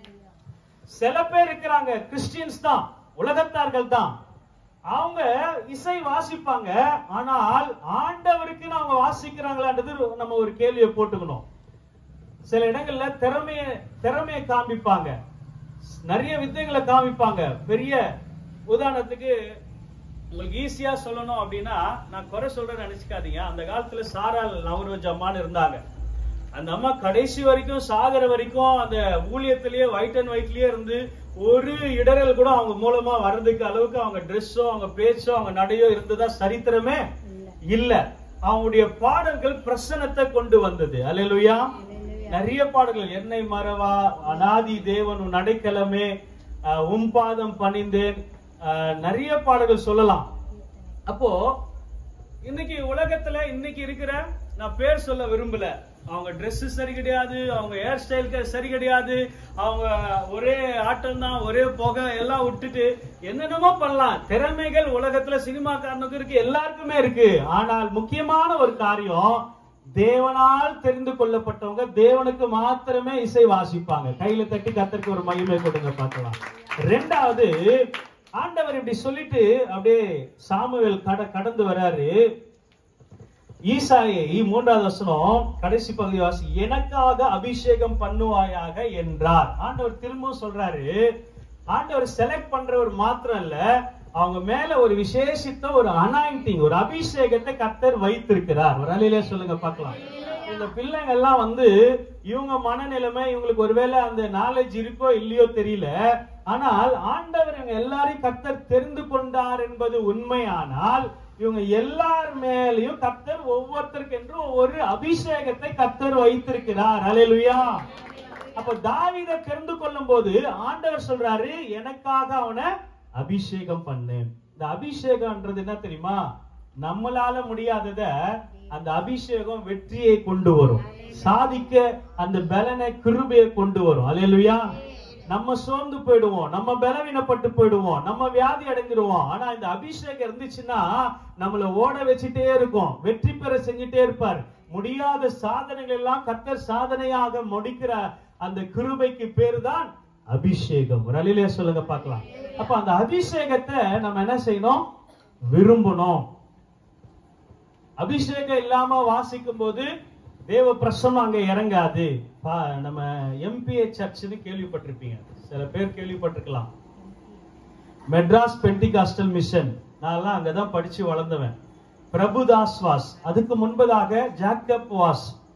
சில பேர் இருக்கிறாங்க, கிறிஸ்டியன்ஸ் தான், உலகத்தார்கள் தான். அவங்க இசை வாசிப்பாங்க, ஆனால் ஆண்டவருக்கு அவங்க வாசிக்கிறாங்களான்றது நம்ம ஒரு கேள்வியை போட்டுக்கணும். சில இடங்கள்ல திறமையை காமிப்பாங்க, நிறைய வித்தைகளை காமிப்பாங்க. பெரிய உதாரணத்துக்கு உங்களுக்கு ஈஸியா சொல்லணும் அப்படின்னா, நான் குறை சொல்றேன்னு நினைச்சுக்காதீங்க. அந்த காலத்துல சாரால் நவரோஜ் அம்மான்னு இருந்தாங்க. அந்த அம்மா கடைசி வரைக்கும், சாகர வரைக்கும் அந்த ஊழியத்திலேயே ஒயிட் அண்ட் ஒயிட்லயே இருந்து ஒரு இடரல் கூட அவங்க மூலமா வர்றதுக்கு அளவுக்கு அவங்க ட்ரெஸ்ஸோ, அவங்க பேச்சோ, அவங்க நடையோ இருந்ததா சரித்திரமே இல்ல. அவங்களுடைய பாடல்கள் பிரசன்னத்தை கொண்டு வந்தது. அல்லேலூயா. நிறைய பாடல்கள், என்னை மறவா, அநாதி தேவன் உன் அடைக்கலமே, பாதம் பணிந்தேன், நிறைய பாடல்கள் சொல்லலாம். அப்போ இன்னைக்கு உலகத்துல இன்னைக்கு இருக்கிற, நான் பேர் சொல்ல விரும்பல, அவங்க ட்ரெஸ் சரி கிடையாது, அவங்க ஹேர் ஸ்டைலுக்கு சரி கிடையாது, அவங்க ஒரே ஆட்டம் தான், ஒரே புகை எல்லாம் விட்டுட்டு என்னென்னமோ பண்ணலாம். திறமைகள் உலகத்துல சினிமாக்காரனுக்கு இருக்கு, எல்லாருக்குமே இருக்கு. ஆனால் முக்கியமான ஒரு காரியம், தேவனால் தெரிந்து கொள்ளப்பட்டவங்க தேவனுக்கு மாத்திரமே இசை வாசிப்பாங்க. கையில தட்டி கர்த்தருக்கு ஒரு மகிமை கொடுங்க பார்க்கலாம். ரெண்டாவது, ஆண்டவர் இப்படி சொல்லிட்டு அப்படியே சாமுவேல் கடந்து வராரு. ஈசாயை 3வது வசனம் கடைசி பகுதி வாசி, எனக்காக அபிஷேகம் பண்ணுவாயாக என்றார். ஆண்டவர் திரும்பவும் சொல்றாரு. ஆண்டவர் செலக்ட் பண்றவர் மாத்திரம் இல்ல, அவங்க மேல ஒரு விசேஷித்த ஒரு அனாயிண்டிங், ஒரு அபிஷேகத்தை கர்த்தர் வைத்திருக்கிறார். ஒரு அலையிலே சொல்லுங்க பார்க்கலாம். இந்த பிள்ளைங்க எல்லாம் இவங்க மனநிலைமை, இவங்களுக்கு ஒருவேளை அந்த நாலேஜ் இருக்கோ இல்லையோ தெரியல, ஆனால் ஆண்டவர் இவங்க எல்லாரையும் கர்த்தர் தெரிந்து கொண்டார் என்பது உண்மையானால், இவங்க எல்லார் மேலையும் கர்த்தர் ஒவ்வொருத்தருக்கு என்று ஒரு அபிஷேகத்தை கர்த்தர் வைத்திருக்கிறார். அல்லேலூயா. அப்ப தாவீதை தெரிந்து கொள்ளும் போது ஆண்டவர் சொல்றாரு, எனக்காக அவனை அபிஷேகம் பண்ணு. இந்த அபிஷேகம்ன்றது என்ன தெரியுமா? நம்மளால முடியாதத அந்த அபிஷேகம் வெற்றியை கொண்டு வரும், சாதிக்க அந்த பலனை, கிருபையை கொண்டு வரும். அல்லேலூயா. நம்ம சோர்ந்து போயிடுவோம், நம்ம பலவீனப்பட்டு போயிடுவோம், நம்ம வியாதி அடைஞ்சிருவோம். ஆனா இந்த அபிஷேகம் இருந்துச்சுன்னா நம்மள ஓட வச்சுட்டே இருக்கும், வெற்றி பெற செஞ்சுட்டே இருப்பார். முடியாத சாதனைகள் எல்லாம் கர்த்தர் சாதனையாக முடிக்கிற அந்த கிருபைக்கு பேரு தான் அபிஷேகம். ஒரு அலையிலே சொல்லுங்க பார்க்கலாம். அப்ப அந்த அபிஷேகத்தை நம்ம என்ன செய்யணும்? விரும்பணும். அபிஷேகம் இல்லாம வாசிக்கும் போது தேவ பிரசன்னம் அங்க இறங்காது. நம்ம எம்பிஏ சர்ச்னு கேள்விப்பட்டிருப்பீங்க, சில பேர் கேள்விப்பட்டிருக்கலாம். மெட்ராஸ் பெண்டிகாஸ்டல் மிஷன், நான் அங்கதான் படிச்சு வளர்ந்தவன். பிரபுதாஸ் வாஸ், அதுக்கு முன்பதாக ஜாக்கப் வாஸ்,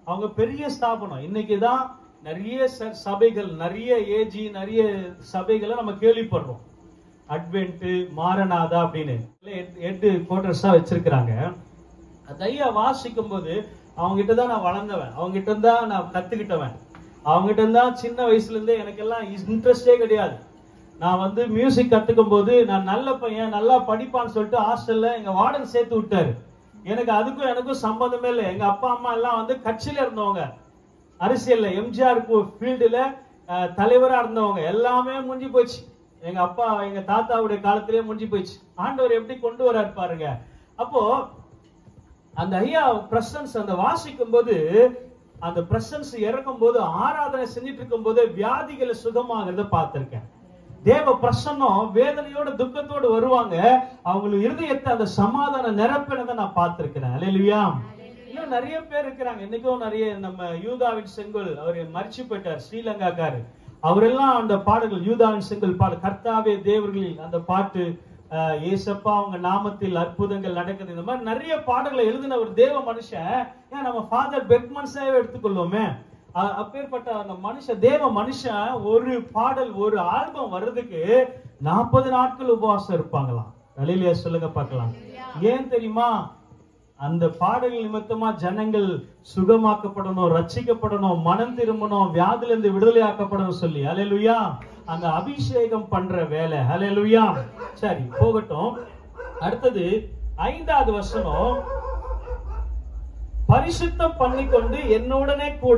அவங்க பெரிய ஸ்தாபனம். இன்னைக்குதான் நிறைய சபைகள், நிறைய ஏஜி, நிறைய சபைகளை நம்ம கேள்விப்படுறோம். அட்வென்ட், மாரநாதா அப்படின்னு 8 குவார்டர்ஸா வச்சிருக்கிறாங்க. அதையா வாசிக்கும் போது அவங்க கிட்டதான் நான் வளர்ந்தவன், அவங்க கிட்ட தான் நான் கத்துக்கிட்டவன், அவங்க கிட்ட தான் சின்ன வயசுல இருந்தே எனக்கெல்லாம் இன்ட்ரெஸ்டே கிடையாது. நான் மியூசிக் கத்துக்கும் போது நான் நல்ல பையன், நல்லா படிப்பான்னு சொல்லிட்டு ஹாஸ்டல்ல எங்க வார்டன் சேர்த்து விட்டாரு. எனக்கு அதுக்கும் எனக்கும் சம்பந்தமே இல்லை. எங்க அப்பா அம்மா எல்லாம் கட்சியில இருந்தவங்க, அரசியல்ல எம்ஜிஆர் ஃபீல்டுல தலைவரா இருந்தவங்க. எல்லாமே முடிஞ்சு போச்சு. எங்க அப்பா எங்க தாத்தாவுடைய காலத்திலேயே முடிஞ்சு போயிடுச்சு. ஆண்டவர் எப்படி கொண்டு வராரு பாருங்க. அப்போ அந்த ஐயா பிரசன்ஸ் அந்த வாசிக்கும் போது, அந்த பிரசன்ஸ் இறக்கும் போது, ஆராதனை செஞ்சிட்டு இருக்கும் போது வியாதிகளை சுகமாகிறத பார்த்திருக்கேன். தேவ பிரசன்னம் வேதனையோட துக்கத்தோடு வருவாங்க. அவங்களுக்கு இருதயத்தை அந்த சமாதான நிரப்பினதை நான் பார்த்திருக்கிறேன். அல்லேலூயா. இன்னும் நிறைய பேர் இருக்கிறாங்க. இன்னைக்கும் நிறைய நம்ம யூதாவின் செங்கோல், அவர் மரிச்சு போயிட்டார், ஸ்ரீலங்காக்காரு. அவரெல்லாம் அந்த பாடல்கள், யூதாவின் செங்கோல் பாடல், கர்த்தாவே தேவர்களில் அந்த பாட்டு, ஏசப்பா அவங்க நாமத்தில் அற்புதங்கள் நடக்குது, இந்த மாதிரி நிறைய பாடல்களை எழுதின ஒரு தேவ மனுஷன். ஏன் நம்ம ஃபாதர் பெர்க்மன்ஸாவே எடுத்துக்கொள்வோமே, அப்பேற்பட்ட அந்த மனுஷன், தேவ மனுஷன், ஒரு பாடல், ஒரு ஆல்பம் வர்றதுக்கு 40 நாட்கள் உபவாசம் இருப்பாங்களாம். அல்லேலூயா சொல்லுங்க பார்க்கலாம். ஏன் தெரியுமா? அந்த பாடல்கள் நிமித்தமா ஜனங்கள் சுகமாக்கப்படணும், ரட்சிக்கப்படணும், மனம் திரும்பணும், வியாதிலிருந்து விடுதலையாக்கப்படணும் சொல்லி. அல்லேலூயா. அந்த அபிஷேகம் பண்ற வேலை. அல்லேலூயா. சரி, போகட்டும். அடுத்தது 5வது வசனம், பரிசுத்தம் பண்ணிக்கொண்டு என்னுடனே கூட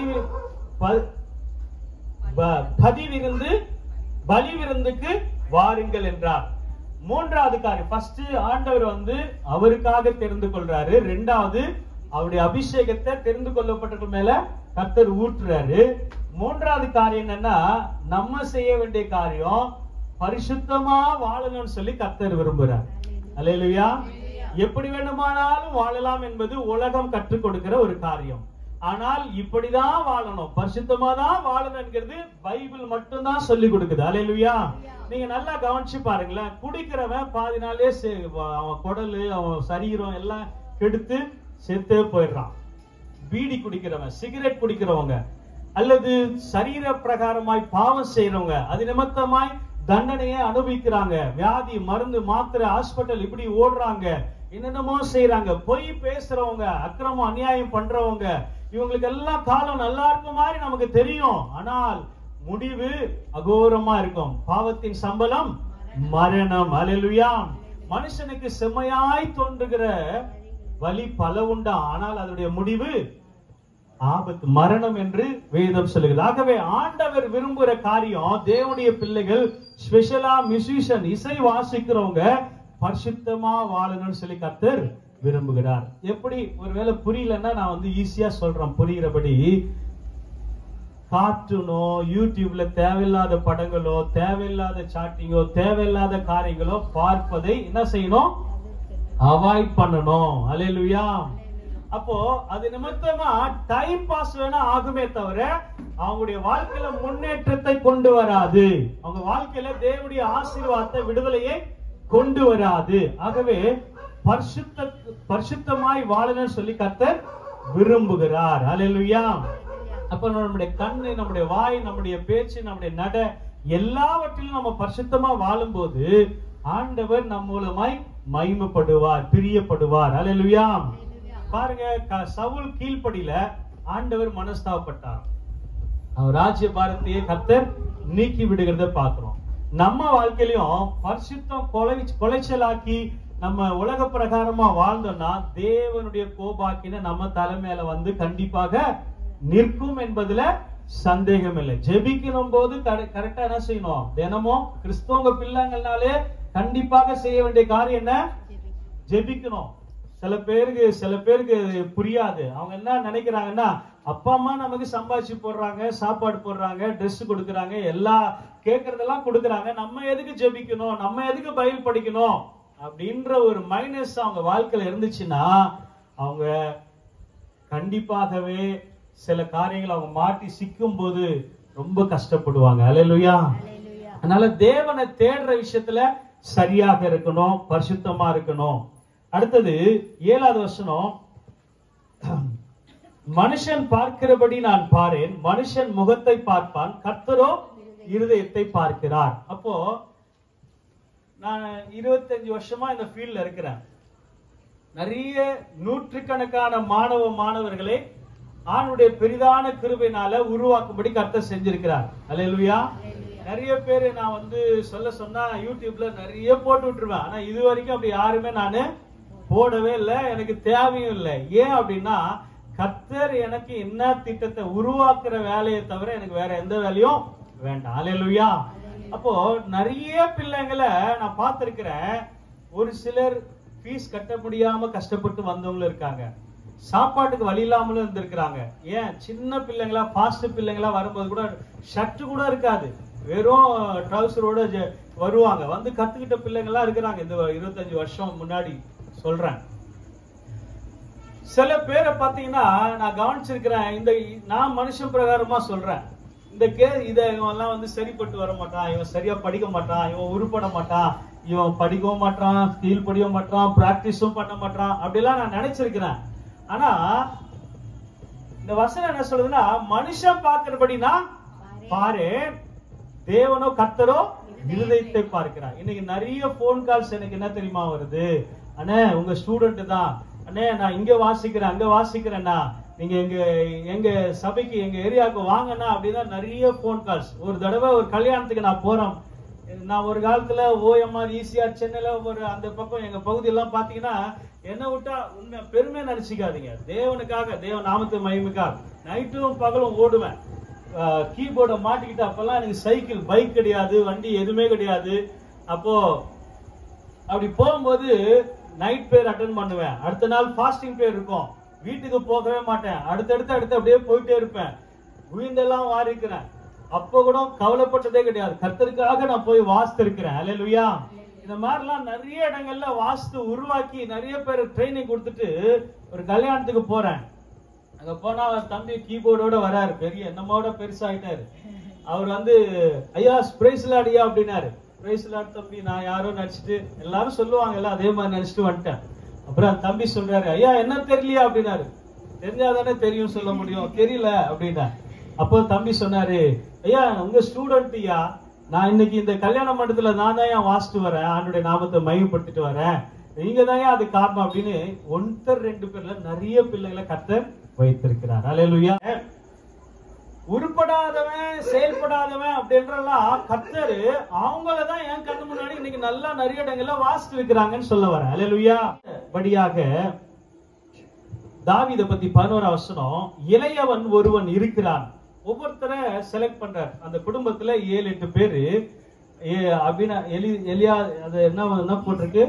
பலி விருந்துக்கு வாருங்கள் என்றார். 3வது காரியம், ஃபர்ஸ்ட் ஆண்டவர் அவருக்காக தெரிந்து கொள்றாரு. 2வது அவருடைய அபிஷேகத்தை தெரிந்து கொள்ளப்பட்டவர்கள் மேல கர்த்தர் ஊற்றுறாரு. 3வது காரியம் என்னன்னா, நம்ம செய்ய வேண்டிய காரியம் பரிசுத்தமா வாழணும்னு சொல்லி கர்த்தர் விரும்புறார். அல்லேலூயா. எப்படி வேண்டுமானாலும் வாழலாம் என்பது உலகம் கற்றுக் கொடுக்கிற ஒரு காரியம். ஆனால் இப்படிதான் வாழணும், பரிசுத்தமா தான் வாழணும் என்கிறது பைபிள் மட்டும்தான் சொல்லி கொடுக்குது. அல்லேலூயா. நீங்க நல்லா கவனிச்சு பாருங்களேன். குடிக்கிறவன் பாதி நாளே அவன் குடலு, அவன் சரீரம் எல்லாம் கெடுத்து செத்தே போயிடுறான். பீடி குடிக்கிறவன், சிகரெட் குடிக்கிறவங்க, அல்லது சரீர பிரகாரமாய் பாவம் செய்யறவங்க, அது நிமித்தமாய் தண்டனையை அனுபவிக்கிறாங்க. வியாதி, மருந்து, மாத்திரை, ஹாஸ்பிட்டல், இப்படி ஓடுறாங்க, என்னென்னமோ செய்யறாங்க. பொய் பேசுறவங்க, அக்கிரமம் அநியாயம் பண்றவங்க, இவங்களுக்கு எல்லாம் காலம் நல்லா இருக்கும் மாதிரி நமக்கு தெரியும். ஆனால் முடிவு அகோரமா இருக்கும். பாவத்தின் சம்பளம் மரணம். அல்லேலூயா. மனுஷனுக்கு செம்மையாய் தோன்றுகிற வழி பல உண்டா, ஆனால் அதனுடைய முடிவு ஆபத்து, மரணம் என்று வேதம் சொல்லுகிறது. ஆகவே ஆண்டவர் விரும்புகிற காரியம், தேவனுடைய பிள்ளைகள், ஸ்பெஷலா மியூசிஷியன், இசை வாசிக்கிறவங்க பரிசுத்தமா வாழணும்னு சொல்லி கர்த்தர் விரும்புகிறார். எப்படி? ஒருவேளை புரியலன்னா நான் ஈஸியா சொல்றேன் புரிகிறபடி. கார்ட்டூனோ, யூடியூப்ல தேவையில்லாத படங்களோ, தேவையில்லாத சாட்டிங்கோ, தேவையில்லாத காரியங்களோ பார்ப்பதை என்ன செய்யணும்? அவாய்ட் பண்ணணும். அல்லேலூயா. அப்போ அது நிமித்தமா டைம் பாஸ் வேணா ஆகுமே தவிர அவங்களுடைய வாழ்க்கையில முன்னேற்றத்தை கொண்டு வராது. அவங்க வாழ்க்கையில தேவனுடைய ஆசீர்வாதத்தை, விடுதலையை கொண்டு வராது. ஆகவே பரிசுத்தமாய் வாழணும்னு சொல்லி கர்த்தர் விரும்புகிறார். அல்லேலூயா. அப்ப நம்முடைய கண்ணு, நம்முடைய வாய், நம்முடைய பேச்சு, நம்முடைய நட, எல்லாவற்றிலும் நம்ம பரிசுத்தமா வாழும்போது ஆண்டவர் நம் மூலமாய் மகிமைப்படுவார், பிரியப்படுவார். அல்லேலூயா. பாருங்க, சவுல் கீழ்ப்படியில ஆண்டவர் மனஸ்தாபப்பட்டார். அவர் ராஜ்ய பாரத்தையே கர்த்தர் நீக்கி விடுகிறத பாக்குறோம். நம்ம வாழ்க்கையிலும் பரிசுத்தம் கொலைச்சலாக்கி நம்ம உலக பிரகாரமா வாழ்ந்தோம்னா தேவனுடைய கோபாக்கின நம்ம தலைமையில கண்டிப்பாக நிற்கும் என்பதுல சந்தேகம் இல்லை. ஜெபிக்கணும் போது கரெக்டா என்ன செய்யணும்? தினமும் கிறிஸ்தவங்க பிள்ளைங்கள்னாலே கண்டிப்பாக செய்ய வேண்டிய காரியம் என்ன? ஜெபிக்கணும். சில பேருக்கு புரியாது. அவங்க என்ன நினைக்கிறாங்கன்னா, அப்பா அம்மா நமக்கு சம்பாதிச்சு போடுறாங்க, சாப்பாடு போடுறாங்க, ட்ரெஸ் கொடுக்கறாங்க, எல்லா கேட்கறதெல்லாம் கொடுக்கறாங்க, நம்ம எதுக்கு ஜெபிக்கணும், நம்ம எதுக்கு பைபிள் படிக்கணும் அப்படின்ற ஒரு மைனஸ் அவங்க வாழ்க்கையில இருந்துச்சுன்னா அவங்க கண்டிப்பாகவே சில காரியங்கள் அவங்க மாட்டி சிக்கும் போது ரொம்ப கஷ்டப்படுவாங்க. அல்லேலூயா. அதனால தேவனை தேடுற விஷயத்துல சரியாக இருக்கணும், பரிசுத்தமா இருக்கணும். அடுத்தது 7வது வசனம், மனுஷன் பார்க்கிறபடி நான் பாரேன், மனுஷன் முகத்தை பார்ப்பான், கர்த்தரோ இருதயத்தை பார்க்கிறார். அப்போ நான் 25 வருஷமா இந்த ஃபீல்ட்ல இருக்கிறேன். நிறைய நூற்றுக்கணக்கான மாணவர்களை ஆணுடைய பெரிதான கிருபையினால உருவாக்கும்படி கர்த்தர் செஞ்சிருக்கிறார். அல்லேலூயா. நிறைய பேரு நான் வந்து சொன்னா யூடியூப்ல நிறைய போட்டு விட்டுருவேன். ஆனா இது வரைக்கும் அப்படி யாருமே நானு போடவே இல்லை, எனக்கு தேவையும் இல்லை. ஏன் அப்படின்னா கர்த்தர் எனக்கு என்ன திட்டத்தை உருவாக்குற வேலையை தவிர எனக்கு வேற எந்த வேலையும் வேண்டாம். அல்லேலூயா. அப்போ நிறைய பிள்ளைங்களை நான் பார்த்திருக்கிறேன். ஒரு சிலர் ஃபீஸ் கட்ட முடியாம கஷ்டப்பட்டு வந்தவங்களும் இருக்காங்க, சாப்பாட்டுக்கு வழி இல்லாமலும் இருந்திருக்கிறாங்க. ஏன் சின்ன பிள்ளைங்களா ஃபாஸ்ட் பிள்ளைங்களா வரும்போது கூட ஷர்ட் கூட இருக்காது, வெறும் ட்ரௌசரோட வருவாங்க. வந்து கத்துக்கிட்ட பிள்ளைங்களா இருக்கிறாங்க. இந்த 25 வருஷம் முன்னாடி சொல்றேன். சில பேரை பாத்தீங்கன்னா நான் கவனிச்சிருக்கிறேன். இந்த நான் மனுஷன் பிரகாரமா சொல்றேன். இவெல்லாம் வந்து சரிப்பட்டு வர மாட்டான், இவன் சரியா படிக்க மாட்டான், இவன் உருப்பட மாட்டான், இவன் படிக்கவும் மாட்டான், ஸ்கீல் படிக்க மாட்டான், பிராக்டிஸும் பண்ண மாட்டான், அப்படிலாம் நான் நினைச்சிருக்கிறேன். ஆனா இந்த வசனம் என்ன சொல்றதுன்னா, மனுஷன் பார்க்கிறபடினா பாரு, தேவனோ கர்த்தரோ இருதயத்தை பார்க்கிறார். இன்னைக்கு நிறைய போன் கால்ஸ் எனக்கு என்ன தெரியுமா வருது, அண்ணே உங்க ஸ்டூடெண்ட் தான், அண்ணே நான் இங்க வாசிக்கிறேன் அங்க வாசிக்கிறேன்னா, நீங்க எங்க சபைக்கு எங்க ஏரியாவுக்கு வாங்கன்னா அப்படின்னா நிறைய போன் கால்ஸ். ஒரு தடவை ஒரு கல்யாணத்துக்கு நான் போறேன். நான் ஒரு காலத்துல OMR ECR சென்னையில ஒரு அந்த பக்கம் எங்க பகுதியெல்லாம் பாத்தீங்கன்னா என்ன விட்டா உண்மை பெருமை நினைச்சுக்காதீங்க, தேவனுக்காக தேவ நாமத்து மகிமைக்காக நைட்டும் பகலும் ஓடுவேன். கீபோர்டை மாட்டிக்கிட்டு அப்பெல்லாம் எனக்கு சைக்கிள் பைக் கிடையாது, வண்டி எதுவுமே கிடையாது. அப்போ அப்படி போகும்போது நைட் பிரேயர் அட்டென்ட் பண்ணுவேன். அடுத்த நாள் ஃபாஸ்டிங் பிரேயர் இருக்கும். வீட்டுக்கு போகவே மாட்டேன், அடுத்து அப்படியே போயிட்டே இருப்பேன். விழுந்தெல்லாம் வாரிக்கிறேன். அப்போ கூட கவலைப்பட்டதே கிடையாது, கர்த்தருக்காக நான் போய் வாஸ்து இருக்கிறேன். அல்லேலூயா. இந்த மாதிரிலாம் நிறைய இடங்கள்ல வாஸ்து உருவாக்கி நிறைய பேர் ட்ரைனிங் கொடுத்துட்டு ஒரு கல்யாணத்துக்கு போறேன். அங்க போனா தம்பி கீபோர்டோட வராரு, பெரிய என்னமோட பெருசாயிட்டாரு. அவர் வந்து ஐயா பிரைஸ் லார்ட் ஐயா அப்படின்னாரு. பிரைஸ் லார்ட் தம்பி, நான் யாரோ நினைச்சிட்டு எல்லாரும் சொல்லுவாங்கல்ல அதே மாதிரி நினைச்சிட்டு வந்துட்டேன். அப்புறம் தம்பி சொல்றாரு, ஐயா என்ன தெரியலையா அப்படின்னாரு. தெரிஞ்சாதானே தெரியும் சொல்ல முடியும், தெரியல அப்படின்னா. அப்போ தம்பி சொன்னாரு, ஐயா உங்க ஸ்டூடெண்ட் ஐயா, நான் இன்னைக்கு இந்த கல்யாண மண்டபத்துல நான் தான் வாசிட்டு வரேன், ஆண்டுடைய நாமத்தை மகிமைப்படுத்திட்டு வரேன், நீங்க தான் அது காரணம் அப்படின்னு ஒருத்தர் ரெண்டு பேர்ல நிறைய பிள்ளைகளை கர்த்தர் வைத்திருக்கிறார். அல்லேலூயா. உருப்படாதவன் செயல்படாதவன் அப்படின்றலாம் கர்த்தர் அவங்களதான் என் கண்ணு முன்னாடி இன்னைக்கு நல்லா நிறைய இடங்கள்ல வாசித்து வைக்கிறாங்கன்னு சொல்ல வரேன். அல்லேலூயா. படியாக தாவீதை பத்தி 11 வசனம், இளையவன் ஒருவன் இருக்கிறான். ஒவ்வொருத்தரை செலக்ட் பண்றார். அந்த குடும்பத்துல 7-8 பேரு. எலியா அது என்ன போட்டிருக்கு,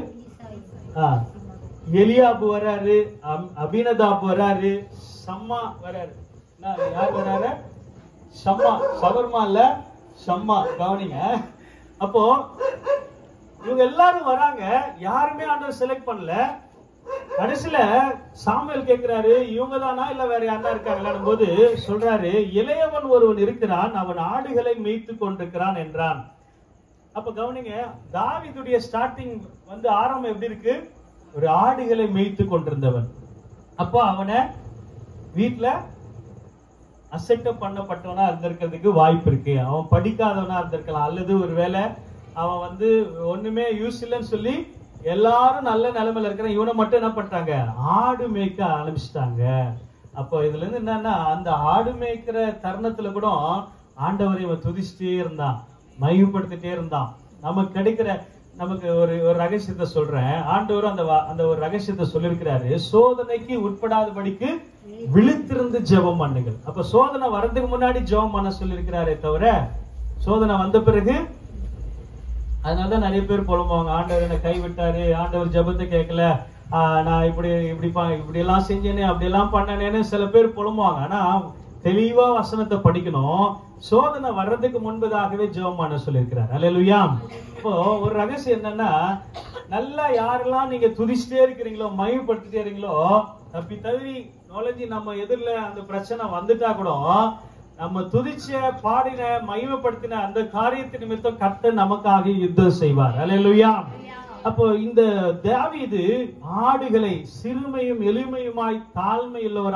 எலியாபு வராரு, அபினதாப் வராரு, சம்மா வராரு. யார் வராரு? சம்மா. சவர்மா இல்ல, சம்மா. கவனிங்க. அப்போ இவங்க எல்லாரும் வராங்க, யாருமே ஆண்டவர் செலக்ட் பண்ணல. கடைசியில சாமுவேல் கேட்கிறாரு, இவங்க தானா இல்ல வேற யாரா இருக்காங்களான்னு போது சொல்றாரு, இளையவன் ஒருவன் இருக்கிறான், அவன் ஆடுகளை மேய்த்து கொண்டிருக்கிறான் என்றான். அப்ப கவனிங்க, தாவீதுடைய ஸ்டார்டிங் வந்து ஆரம்பம் எப்படி இருக்கு, ஒரு ஆடுகளை மேய்த்து கொண்டிருந்தவன். அப்போ அவனை வீட்டுல அசெப்ட் பண்ணப்பட்டவனா இருந்திருக்கிறதுக்கு வாய்ப்பு இருக்கு. அவன் படிக்காதவனா இருந்திருக்கலாம், அல்லது ஒருவேளை அவன் வந்து ஒண்ணுமே யூஸ் இல்லைன்னு சொல்லி எல்லாரும் நல்ல நிலைமையில இருக்கிற இவனை மட்டும் என்ன பண்றாங்க, ஆடு மேய்க்க ஆரம்பிச்சிட்டாங்க. அப்போ இதுல இருந்து என்னன்னா, அந்த ஆடு மேய்க்கிற தருணத்துல கூட ஆண்டவரை இவன் துதிச்சுட்டே இருந்தான், மகிமைப்படுத்திட்டே இருந்தான். நமக்கு கிடைக்கிற நமக்கு ஒரு ரகசியத்தை சொல்றேன். ஆண்டவர் அந்த ஒரு ரகசியத்தை சொல்லியிருக்கிறாரு, சோதனைக்கு உட்படாதபடிக்கு விழித்திருந்து ஜெபம் பண்ணுங்கள். அப்ப சோதனை வரதுக்கு முன்னாடி ஜெபம் பண்ண சொல்லியிருக்கிறாரே தவிர சோதனை வந்த பிறகு. அதனாலதான் நிறைய பேர் புலம்புவாங்க, ஆண்டவர் என்ன கைவிட்டாரு, ஆண்டவர் ஜெபத்தை கேட்கல, நான் இப்படி எல்லாம் செஞ்சேனே அப்படி எல்லாம் பண்ணனேன்னு சில பேர் புலம்புவாங்க. ஆனா தெளிவா வசனத்தை படிக்கணும். சோதனை வர்றதுக்கு முன்பதாகவே ஜெபம் பண்ண சொல்லியிருக்கிறார். அல்லேலூயா. இப்போ ஒரு ரகசியம் என்னன்னா, நல்லா யாரெல்லாம் நீங்க துதிச்சுட்டே இருக்கிறீங்களோ, மகிமைப்படுத்திட்டே இருக்கீங்களோ, தப்பி தவறி நுழைஞ்சி நம்ம எதிரில அந்த பிரச்சனை வந்துட்டா கூட நம்ம துதிச்ச பாடின மகிமைப்படுத்தின அந்த காரியத்தின் நிமித்தம் கர்த்தர் நமக்காக யுத்தம் செய்வார். அல்லேலூயா. அப்போ இந்த தாவீது ஆடுகளை சிறுமையும் எளிமையுமாய் தாழ்மை உள்ளவராய்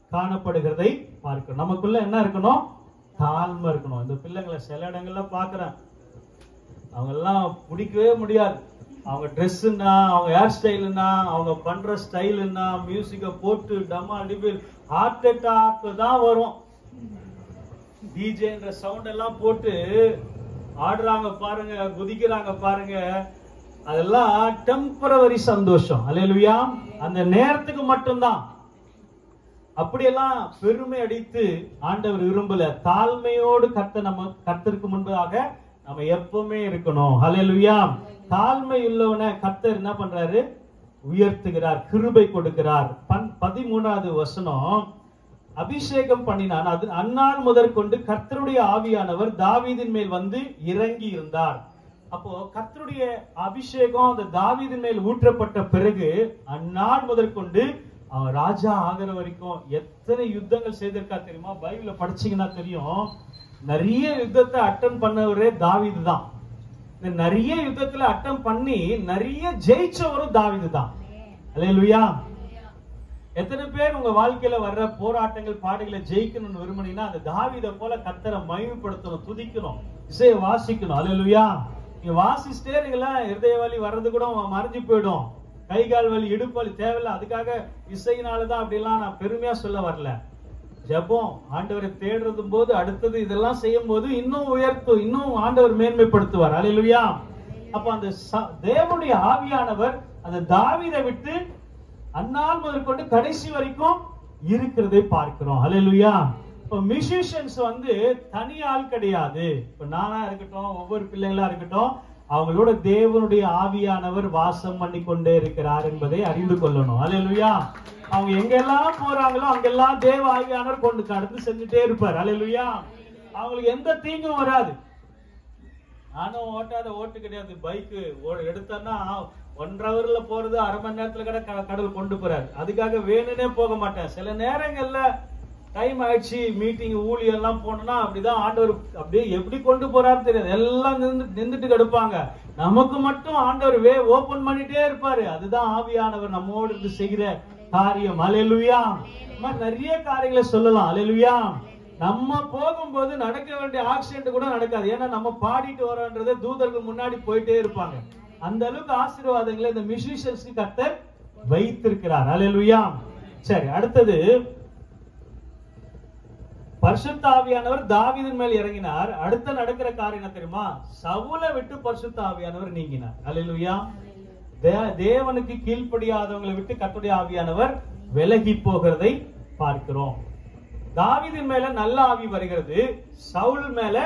காணப்படுகிறதை பார்க்கணும். நமக்குள்ள என்ன இருக்கணும்? தாழ்மை இருக்கணும். இந்த பிள்ளைங்களை சில இடங்கள்ல பாக்குறேன், அவங்க எல்லாம் பிடிக்கவே முடியாது. அவங்க ட்ரெஸ்ஸுன்னா, அவங்க ஹேர் ஸ்டைலுன்னா, அவங்க பண்ற ஸ்டைலுன்னா, மியூசிக்க போட்டு டம்மா டிபில் ஹார்ட் அட்டாக் தான் வரும். டிஜேன்ற சவுண்ட் எல்லாம் போட்டு ஆடுறாங்க பாருங்க, குதிக்கிறாங்க பாருங்க. அதெல்லாம் டெம்பரவரி சந்தோஷம். அல்லேலூயா. அந்த நேரத்துக்கு மட்டும்தான். அப்படியெல்லாம் பெருமை அடித்து ஆண்டவர் விரும்பல. தாழ்மையோடு கர்த்தருக்கு முன்பதாக நம்ம எப்பவுமே இருக்கணும். அல்லேலூயா. தாழ்மை உள்ளவனை கர்த்தர் என்ன பண்றாரு? உயர்த்துகிறார், கிருபை கொடுக்கிறார். 13வது வசனம், அபிஷேகம் பண்ணினான். அது அந்நாள் முதற்கொண்டு கர்த்தருடைய ஆவியானவர் தாவீதின் மேல் வந்து இறங்கி இருந்தார். அப்போ கர்த்தருடைய அபிஷேகம் அந்த தாவீதின் மேல் ஊற்றப்பட்ட பிறகு அந்நாள் முதற்கொண்டு அவன் ராஜா ஆகிற வரைக்கும் எத்தனை யுத்தங்கள் செய்திருக்கா தெரியுமா? பைபிள படிச்சீங்கன்னா தெரியும். நிறைய யுத்தத்தை அட்டன் பண்ணவரே தாவீது தான். இந்த நிறைய யுத்தத்துல அட்டன் பண்ணி நிறைய ஜெயிச்சவரும் தாவீது தான். அல்லேலூயா. எத்தனை பேர் உங்க வாழ்க்கையில வர்ற போராட்டங்கள் பாடுகளை ஜெயிக்கணும்னு விரும்பினீங்கன்னா அந்த தாவீதை போல கர்த்தரை மகிமைப்படுத்தணும், துதிக்கணும், இசையை வாசிக்கணும். அல்லேலூயா. நீங்க வாசிச்சிட்டே இருக்கீங்களா, இருதய வலி வர்றது கூட மறைஞ்சு போயிடும். கை கால் வலி, இடுப்பு வலி தேவையில்லை. அதுக்காக இசையினாலதான் அப்படிலாம் நான் பெருமையா சொல்ல வரல. ஜெபம், ஆண்டவரை தேடுறது போது அடுத்தது இதெல்லாம் செய்யும் போது இன்னும் உயர்த்தும், இன்னும் ஆண்டவர் மேன்மைப்படுத்துவார். அல்லேலூயா. அப்ப அந்த தேவனுடைய ஆவியானவர் அந்த தாவீதை விட்டு அந்நாள் முதற்கொண்டு கடைசி வரைக்கும் இருக்கிறதை பார்க்கிறோம். அல்லேலூயா. இப்ப மியூசிஷியன்ஸ் வந்து தனி ஆள் கிடையாது. இப்ப நானா இருக்கட்டும், ஒவ்வொரு பிள்ளைங்களா இருக்கட்டும், அவங்களோட தேவனுடைய ஆவியானவர் வாசம் பண்ணி கொண்டே இருக்கிறார் என்பதை அறிந்து கொள்ளணும். அல்லேலூயா. அவங்க எங்கெல்லாம் போறாங்களோ அங்கெல்லாம் தேவ ஆவியானவர் கொண்டு கடந்து செஞ்சுட்டே இருப்பார். அல்லேலூயா. அவங்களுக்கு எந்த தீங்கும் வராது. நானும் ஓட்டாத ஓட்டு கிடையாது. பைக்கு எடுத்தேன்னா 1 ஹவர்ல போறது 1/2 மணி நேரத்துல கூட கடல் கொண்டு போறாரு. அதுக்காக வேணும்னே போக மாட்டேன். சில நேரங்கள்ல டைம் ஆயிடுச்சு, மீட்டிங் ஊழியம் எல்லாம் போனோம்னா அப்படிதான் ஆண்டவர் அப்படியே எப்படி கொண்டு போறாரு தெரியாது. எல்லாம் நின்றுட்டு கிடப்பாங்க. நமக்கு மட்டும் ஆண்டவர் ஓபன் பண்ணிட்டே இருப்பாரு. அதுதான் ஆவியானவர் நம்மோடு இருந்து செய்கிற காரியம். அல்லேலூயா. நிறைய காரியங்களை சொல்லலாம். அல்லேலூயா. நம்ம போகும்போது நடக்க வேண்டிய ஆக்சிடென்ட் கூட நடக்காது. ஏன்னா நம்ம பாடிட்டு வரோன்றதை தூதர்கள் முன்னாடி போயிட்டே இருப்பாங்க. அந்த அளவுக்கு ஆசீர்வாதங்களை இந்த மியூசிஷியன்ஸ்க்கு கர்த்தர் வைத்திருக்கிறார். அல்லேலூயா. சரி, அடுத்தது பரிசுத்த ஆவியானவர் தாவீதின் மேல் இறங்கினார். அடுத்த நடக்கிற காரியம் என்ன தெரியுமா? சவுலை விட்டு பரிசுத்த ஆவியானவர் நீங்கினார். அல்லேலூயா. தேவனுக்கு கீழ்ப்படியாதவங்களை விட்டு கர்த்தருடைய ஆவியானவர் விலகி போகிறதை பார்க்கிறோம். தாவீதின் மேல நல்ல ஆவி வருகிறது, சவுல் மேல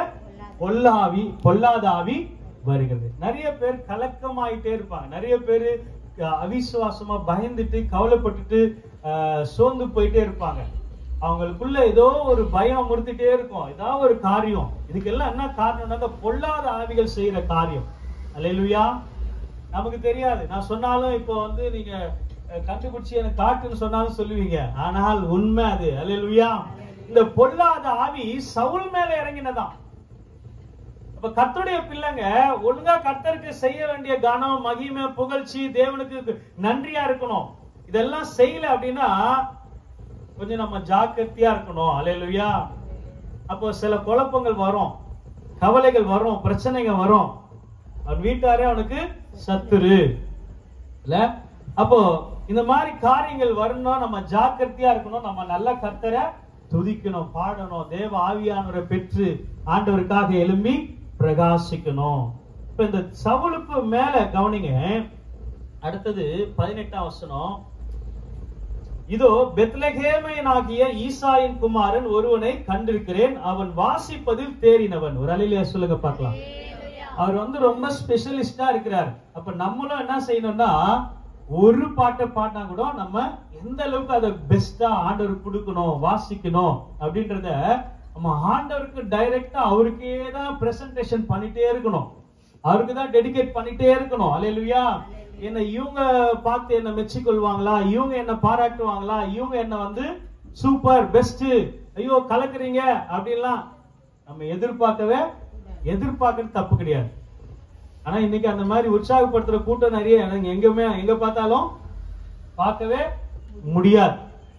பொல்லாத ஆவி வருகிறது. நிறைய பேர் கலக்கமாயிட்டே இருப்பாங்க. நிறைய பேரு அவிசுவாசமா பயந்துட்டு கவலைப்பட்டுட்டு சோர்ந்து போயிட்டே இருப்பாங்க. அவங்களுக்குள்ள ஏதோ ஒரு பயம் முறுத்திட்டே இருக்கும், ஏதாவது ஒரு காரியம். இதுக்கெல்லாம் என்ன காரணம்னா பொல்லாத ஆவிகள் செய்யற காரியம். அல்லேலூயா. நமக்கு தெரியாது. நான் சொன்னாலும் இப்போ வந்து நீங்க கண்டுபிடிச்சு எனக்கு காட்டுன்னு சொன்னாலும் சொல்லுவீங்க. ஆனால் உண்மை அது. அல்லேலூயா. இந்த பொல்லாத ஆவி சவுல் மேல இறங்கினதான். அப்ப கர்த்தருடைய பிள்ளைங்க ஒழுங்கா கர்த்தருக்கு செய்ய வேண்டிய கனம், மகிமை, புகழ்ச்சி, தேவனுக்கு நன்றியா இருக்கணும். இதெல்லாம் செய்யல அப்படின்னா கொஞ்சம் நம்ம ஜாக்கிரதையா இருக்கணும். அல்லேலூயா. அப்போ சில குழப்பங்கள் வரும், கவலைகள் வரும், பிரச்சனைகள் வரும். அவன் வீட்டாரே அவனுக்கு சத்துரு இல்ல. அப்போ இந்த மாதிரி காரியங்கள் வரணும், நம்ம ஜாக்கிரதையா இருக்கணும். நம்ம நல்ல கர்த்தரை துதிக்கணும், பாடணும், தேவ ஆவியானவரை பெற்று ஆண்டவருக்காக எழும்பி பிரகாசிக்கணும். இப்ப இந்த சவுலுக்கு மேல கவனிங்க. அடுத்தது 18ஆம் வசனம். இதோ பெத்லகேமையனாகிய ஈசாயின் குமாரன் ஒருவனை கண்டிருக்கிறேன், அவன் வாசிப்பதில் தேறினவன். ஒரு அல்லேலூயா சொல்லுங்க பார்க்கலாம். அவர் வந்து ரொம்ப ஸ்பெஷலிஸ்டா இருக்கிறார். அப்ப நம்மளும் என்ன செய்யணும்னா, ஒரு பாட்டை பாடினா கூட நம்ம எந்த அளவுக்கு அதை பெஸ்டா ஆண்டவருக்கு கொடுக்கணும், வாசிக்கணும் அப்படின்றத நம்ம ஆண்டவருக்கு டைரக்டா அவருக்கே தான் பிரசன்டேஷன் பண்ணிட்டே இருக்கணும், அவருக்கு தான் டெடிகேட் பண்ணிட்டே இருக்கணும். அல்லேலூயா. என்ன இவங்க பார்த்து என்ன மெச்சிக்கொள்வாங்களா, இவங்க என்ன பாராட்டுவாங்களா, இவங்க என்ன வந்து சூப்பர் பெஸ்ட், ஐயோ கலக்குறீங்க அப்படின்லாம் நம்ம எதிர்பார்க்கறது தப்பு கிடையாது. ஆனா இன்னைக்கு அந்த மாதிரி உற்சாகப்படுத்துற கூட்டம் நிறைய எங்க பார்த்தாலும் பார்க்கவே முடியாது.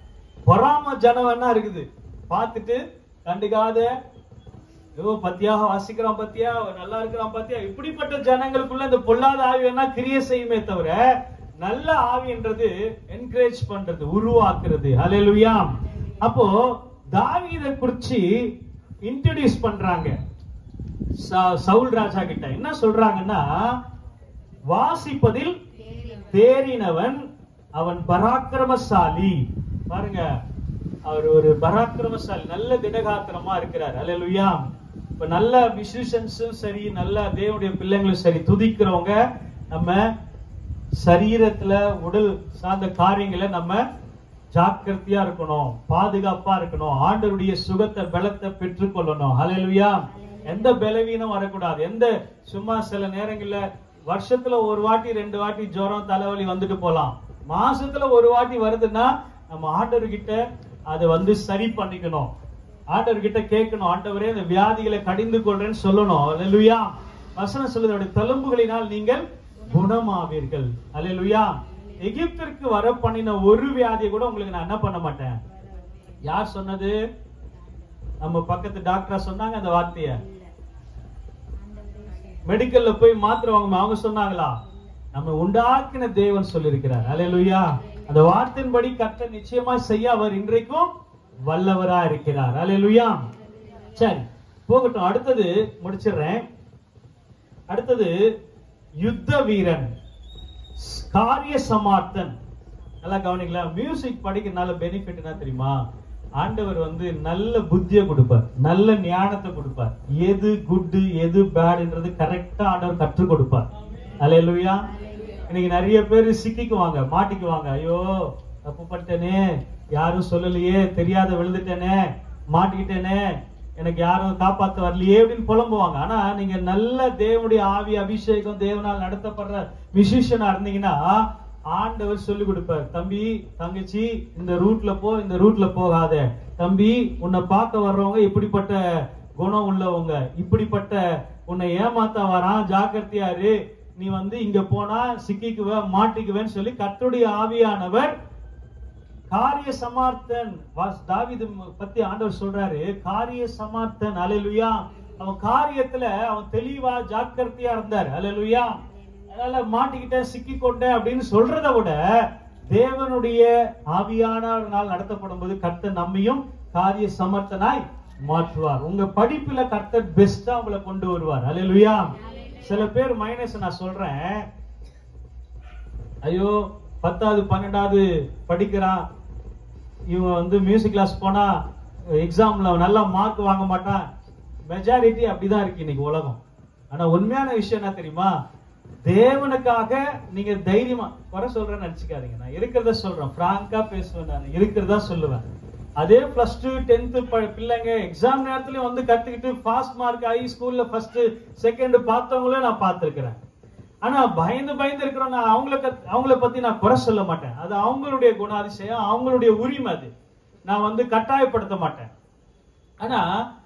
பொறாம ஜனம் என்ன இருக்குது, பார்த்துட்டு கண்டுக்காத, பத்தியாக வாசிக்கிறான் பத்தியா, நல்லா இருக்கிறான் பத்தியா, இப்படிப்பட்ட ஜனங்களுக்குள்ள இந்த பொல்லாத ஆவி என்ன கிரியை செய்யுமே தவிர நல்ல ஆவின்றது என்கரேஜ் பண்றது, உருவாக்குறது. ஹல்லேலூயா. அப்போ தாவீதை குறிச்சு இன்ட்ரோடியூஸ் பண்றாங்க சவுல் ராஜா கிட்ட. என்ன சொல்றாங்கன்னா, வாசிப்பதில் தேறினவன், அவன் பராக்கிரமசாலி. பாருங்க, அவர் ஒரு பராக்கிரமசாலி, நல்ல திடகாத்திரமா இருக்கிறார். ஹல்லேலூயா. இப்ப நல்ல மியூசிஷியன்ஸும் சரி, நல்ல தேவனுடைய பிள்ளைங்களும் சரி, துதிக்கிறவங்க நம்ம சரீரத்துல உடல் சார்ந்த காரியங்களை நம்ம ஜாக்கிரதையா இருக்கணும், பாதுகாப்பா இருக்கணும், ஆண்டவருடைய சுகத்தை பலத்தை பெற்றுக்கொள்ளணும். ஹல்லேலூயா. எந்த பலவீனம் வரக்கூடாது. எந்த சும்மா சில நேரங்கள்ல வருஷத்துல ஒரு வாட்டி 2 வாட்டி ஜுரம் தலைவலி வந்துட்டு போலாம், மாசத்துல ஒரு வாட்டி வருதுன்னா நம்ம ஆண்டவர்கிட்ட அதை சரி பண்ணிக்கணும். ஆண்டவர்கிட்ட கேட்கணும், ஆண்டவரே இந்த வியாதிகளை கடிந்து கொள்றேன்னு சொல்லணும். ஹல்லேலூயா. வசனம் சொல்லுது, தழும்புகளினால் நீங்கள் குணமாவீர்கள். ஹல்லேலூயா. எகிப்திற்கு வர பண்ணின ஒரு வியாதியை கூட உங்களுக்கு நான் என்ன பண்ண மாட்டேன். யார் சொன்னது? நம்ம பக்கத்து டாக்டரா சொன்னாங்க அந்த வார்த்தைய? மெடிக்கல்ல போய் மாத்திரை வாங்க அவங்க சொன்னாங்களா? நம்ம உண்டாக்கின தேவன் சொல்லியிருக்கிறார். ஹல்லேலூயா. அந்த வார்த்தையின்படி கர்த்தர் நிச்சயமா செய்ய அவர் இன்றைக்கும் வல்லவரா இருக்கிறார். ஹல்லேலூயா. சரி, போகட்டும். அடுத்தது முடிச்சிடுறேன். அடுத்தது யுத்த வீரன், காரிய சமார்த்தன். நல்லா கவனிக்கலாம். மியூசிக் படிக்கிறதுனால பெனிஃபிட் என்ன தெரியுமா? ஆண்டவர் நல்ல புத்தியை கொடுப்பார், நல்ல ஞானத்தை கொடுப்பார். எது குட் எது பேட்ன்றது கரெக்டா ஆண்டவர் கற்றுக் கொடுப்பார். ஹல்லேலூயா. இன்னைக்கு நிறைய பேர் சிக்கிக்குவாங்க, மாட்டிக்குவாங்க. ஐயோ தப்பு பண்ணிட்டேனே, யாரும் சொல்லலையே, தெரியாத விழுந்துட்டேனே, மாட்டிக்கிட்டேனே, எனக்கு யாரும் காப்பாத்த வரலையே அப்படின்னு புலம்புவாங்க. ஆனா நீங்க நல்ல தேவனுடைய ஆவி அபிஷேகம் தேவனால் நடத்தப்படுற மியூசிஷியனா இருந்தீங்கன்னா ஆண்டவர் சொல்லி கொடுப்பார். தம்பி தங்கச்சி, இந்த ரூட்ல போ, இந்த ரூட்ல போகாத. தம்பி, உன்னை பார்க்க வர்றவங்க இப்படிப்பட்ட குணம் உள்ளவங்க, இப்படிப்பட்ட உன்னை ஏமாத்த வரான், ஜாக்கிரதையாரு, நீ இங்க போனா சிக்கிக்குவ, மாட்டிக்குவேன்னு சொல்லி கர்த்தருடைய ஆவியானவர் காரிய சமார்த்தன். தாவீது பத்தி ஆண்டவர் சொல்றாரு, காரிய சமார்த்தன். ஹல்லேலூயா. அவன் காரியத்துல அவன் தெளிவா ஜாக்கிரதையா இருந்தார். ஹல்லேலூயா. அதனால மாட்டிக்கிட்டேன், சிக்கிக்கொண்டேன் அப்படின்னு சொல்றத விட தேவனுடைய ஆவியானவரால் நடத்தப்படும் போது கர்த்தர் நம்மையும் காரிய சமர்த்தனாய் மாற்றுவார். உங்க படிப்புல கர்த்தர் பெஸ்டா உங்களை கொண்டு வருவார். ஹல்லேலூயா. சில பேர் மைனஸ் நான் சொல்றேன், ஐயோ 10வது 12வது படிக்கிறான், இவன் மியூசிக் கிளாஸ் போனா எக்ஸாம்ல நல்ல மார்க் வாங்க மாட்டான். மெஜாரிட்டி அப்படிதான் இருக்கு இன்னைக்கு உலகம். ஆனா உண்மையான விஷயம் என்ன தெரியுமா? தேவனுக்காக நீங்க தைரியமா வர சொல்றேன்னு நினைச்சுக்காதீங்க. நான் இருக்கிறத சொல்றேன், பிராங்கா பேசுவேன், நான் இருக்கிறதா சொல்லுவேன். அதே +2 10th பிள்ளைங்க எக்ஸாம் நேரத்துலயும் கத்துக்கிட்டு பாஸ் மார்க் ஆகி ஸ்கூல்ல 1st 2nd பார்த்தவங்களே நான் பார்த்திருக்கிறேன். ஆனா பயந்து இருக்கிறோம். நான் அவங்கள பத்தி நான் குறை சொல்ல மாட்டேன். அது அவங்களுடைய குணாதிசயம், அவங்களுடைய உரிமை. அது நான் கட்டாயப்படுத்த மாட்டேன். ஆனா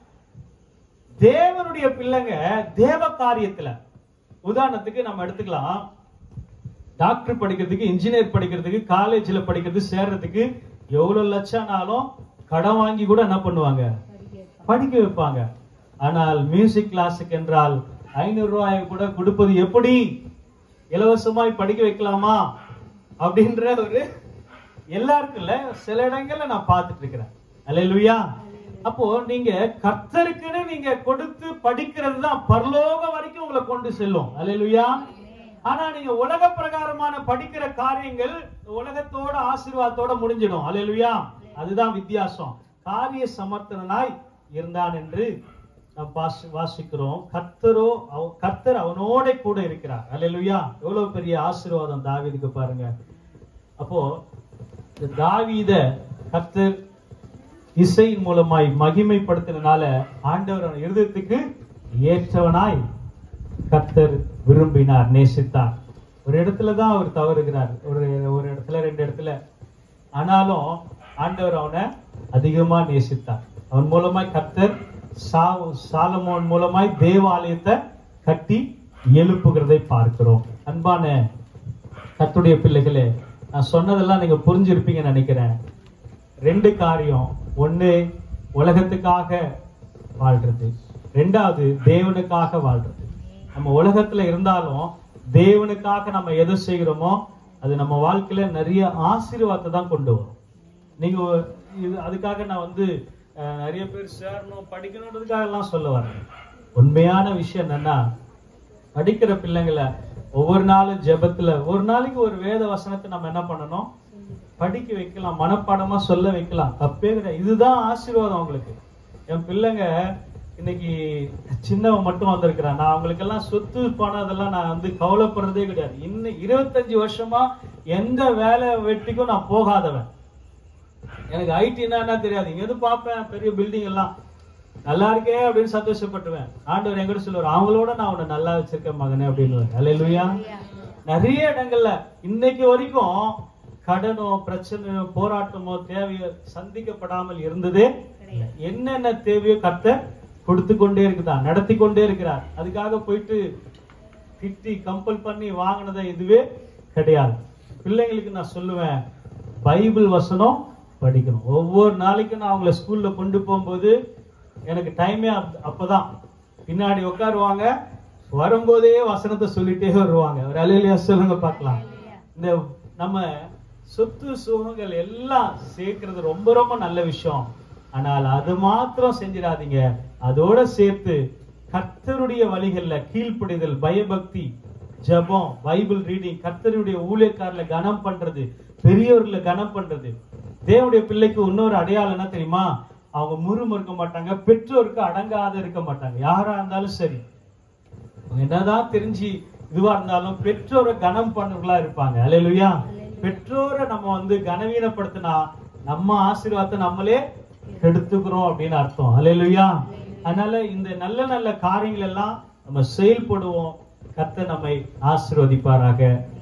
தேவனுடைய பிள்ளைங்க தேவ காரியத்துல, உதாரணத்துக்கு நம்ம எடுத்துக்கலாம், டாக்டர் படிக்கிறதுக்கு, இன்ஜினியர் படிக்கிறதுக்கு, காலேஜ்ல படிக்கிறது சேர்றதுக்கு எவ்வளவு லட்சம்னாலும் கடன் வாங்கி கூட என்ன பண்ணுவாங்க, படிக்க வைப்பாங்க. ஆனால் மியூசிக் கிளாஸுக்கு என்றால் 500 ரூபாய் கூட கொடுப்பது எப்படி? இலவசமாய் படிக்க வைக்கலாமா அப்படின்ற ஒரு எல்லாருக்குள்ள சில இடங்கள்ல நான் பார்த்துட்டு இருக்கிறேன். அல்லேலூயா. அப்போ நீங்க கர்த்தருக்குன்னு நீங்க கொடுத்து படிக்கிறது தான் பரலோக வரைக்கும் உங்களை கொண்டு செல்லும். அல்லேலூயா. ஆனா நீங்க உலக பிரகாரமான படிக்கிற காரியங்கள் உலகத்தோட ஆசீர்வாதத்தோட முடிஞ்சிடும். அல்லேலூயா. அதுதான் வித்தியாசம். காரிய சமர்த்தனாய் இருந்தான் என்று நாம் வாசிக்கிறோம். கர்த்தர் அவனோட கூட இருக்கிறார். அல்லேலூயா. எவ்வளவு பெரிய ஆசீர்வாதம் தாவீதுக்கு பாருங்க. அப்போ தாவீத கர்த்தர் இசையின் மூலமாய் மகிமைப்படுத்தினால ஆண்டவர் இருதயத்துக்கு ஏற்றவனாய் கர்த்தர் விரும்பினார், நேசித்தார். ஒரு இடத்துலதான் அவர் தவறுகிறார், ஒரு இடத்துல 2 இடத்துல. ஆனாலும் ஆண்டவர் அவனை அதிகமா நேசித்தார். அவன் மூலமாய் கர்த்தர் சாலமோன் மூலமாய் தேவாலயத்தை கட்டி எழுப்புகிறதை பார்க்கிறோம். அன்பான கர்த்தருடைய பிள்ளைகளே, நான் சொன்னதெல்லாம் நீங்க புரிஞ்சிருப்பீங்கன்னு நினைக்கிறேன். 2 காரியம். ஒண்ணு உலகத்துக்காக வாழ்றது, 2வது தேவனுக்காக வாழ்றது. நம்ம உலகத்துல இருந்தாலும் தேவனுக்காக நம்ம எதை செய்கிறோமோ அது நம்ம வாழ்க்கையில நிறைய ஆசீர்வாதத்தை தான் கொண்டு வரும். நீங்க அதுக்காக நான் நிறைய பேர் சேரணும் படிக்கணுன்றதுக்காக எல்லாம் சொல்ல வரேன். உண்மையான விஷயம் என்னன்னா, படிக்கிற பிள்ளைங்களை ஒவ்வொரு நாளும் ஜெபத்துல ஒரு நாளைக்கு ஒரு வேத வசனத்தை நம்ம என்ன பண்ணணும், படிக்க வைக்கலாம், மனப்பாடமா சொல்ல வைக்கலாம், தப்பே கிடையாது. இதுதான் ஆசீர்வாதம் அவங்களுக்கு. என் பிள்ளைங்க இன்னைக்கு சின்னவன் மட்டும் வந்திருக்கிறான். நான் அவங்களுக்கு எல்லாம் சொத்து பணம் அதெல்லாம் நான் கவலைப்படுறதே கிடையாது. இன்னும் 25 வருஷமா எந்த வேலை வெட்டிக்கும் நான் போகாதவன். எனக்கு ஐடினா என்ன தெரியாது. இங்க பார்ப்பேன் பெரிய பில்டிங் எல்லாம், நல்லா இருக்கே அப்படின்னு சந்தோஷப்பட்டுவேன். ஆண்டவர் எங்கிட்ட சொல்லுவார், அவங்களோட நான் உன்னை நல்லா வச்சிருக்கேன் மகனே அப்படின்னு. அல்லேலூயா. நிறைய இடங்கள்ல இன்னைக்கு வரைக்கும் கடனோ பிரச்சனையோ போராட்டமோ தேவையோ சந்திக்கப்படாமல் இருந்ததே. என்னென்ன தேவையோ கர்த்தர் கொடுத்து கொண்டே இருக்குதான், நடத்தி கொண்டே இருக்கிறார். அதுக்காக போயிட்டு திட்டி கம்பல் பண்ணி வாங்கினதை இதுவே கிடையாது. பிள்ளைங்களுக்கு நான் சொல்லுவேன், பைபிள் வசனம் படிக்கணும். ஒவ்வொரு நாளைக்கும் நான் அவங்கள ஸ்கூல்ல கொண்டு போகும்போது எனக்கு டைமே அப்பதான். பின்னாடி உட்காருவாங்க, வரும்போதே வசனத்தை சொல்லிட்டே வருவாங்க. ஒரு அல்லேலூயா சொல்லுங்க பார்க்கலாம். இந்த நம்ம சொத்து சுகங்கள் எல்லாம் சேர்க்கிறது ரொம்ப ரொம்ப நல்ல விஷயம். ஆனால் அது மாத்திரம் செஞ்சிடாதீங்க. அதோட சேர்த்து கர்த்தருடைய வழிகள்ல கீழ்ப்படிதல், பயபக்தி, ஜெபம், பைபிள் ரீடிங், கர்த்தருடைய ஊழியக்காரர்ல கனம் பண்றது, பெரியவர்களை கனம் பண்றது. தேவனுடைய பிள்ளைக்கு இன்னொரு அடையாளம் என்ன தெரியுமா? அவங்க முறுமுறுக்க மாட்டாங்க, பெற்றோருக்கு அடங்காத இருக்க மாட்டாங்க. யாரா இருந்தாலும் சரி, என்னதான் தெரிஞ்சு இதுவா இருந்தாலும் பெற்றோரை கனம் பண்றவங்களா இருப்பாங்க. அல்லேலூயா. பெற்றோரை நம்ம கனவீனப்படுத்தினா நம்ம ஆசீர்வாதத்தை நம்மளே கெடுத்துக்கிறோம் அப்படின்னு அர்த்தம். அல்லேலூயா. அதனால இந்த நல்ல நல்ல காரியங்கள் எல்லாம் நம்ம செயல்படுவோம். கர்த்தர் நம்மை ஆசீர்வதிப்பாராக.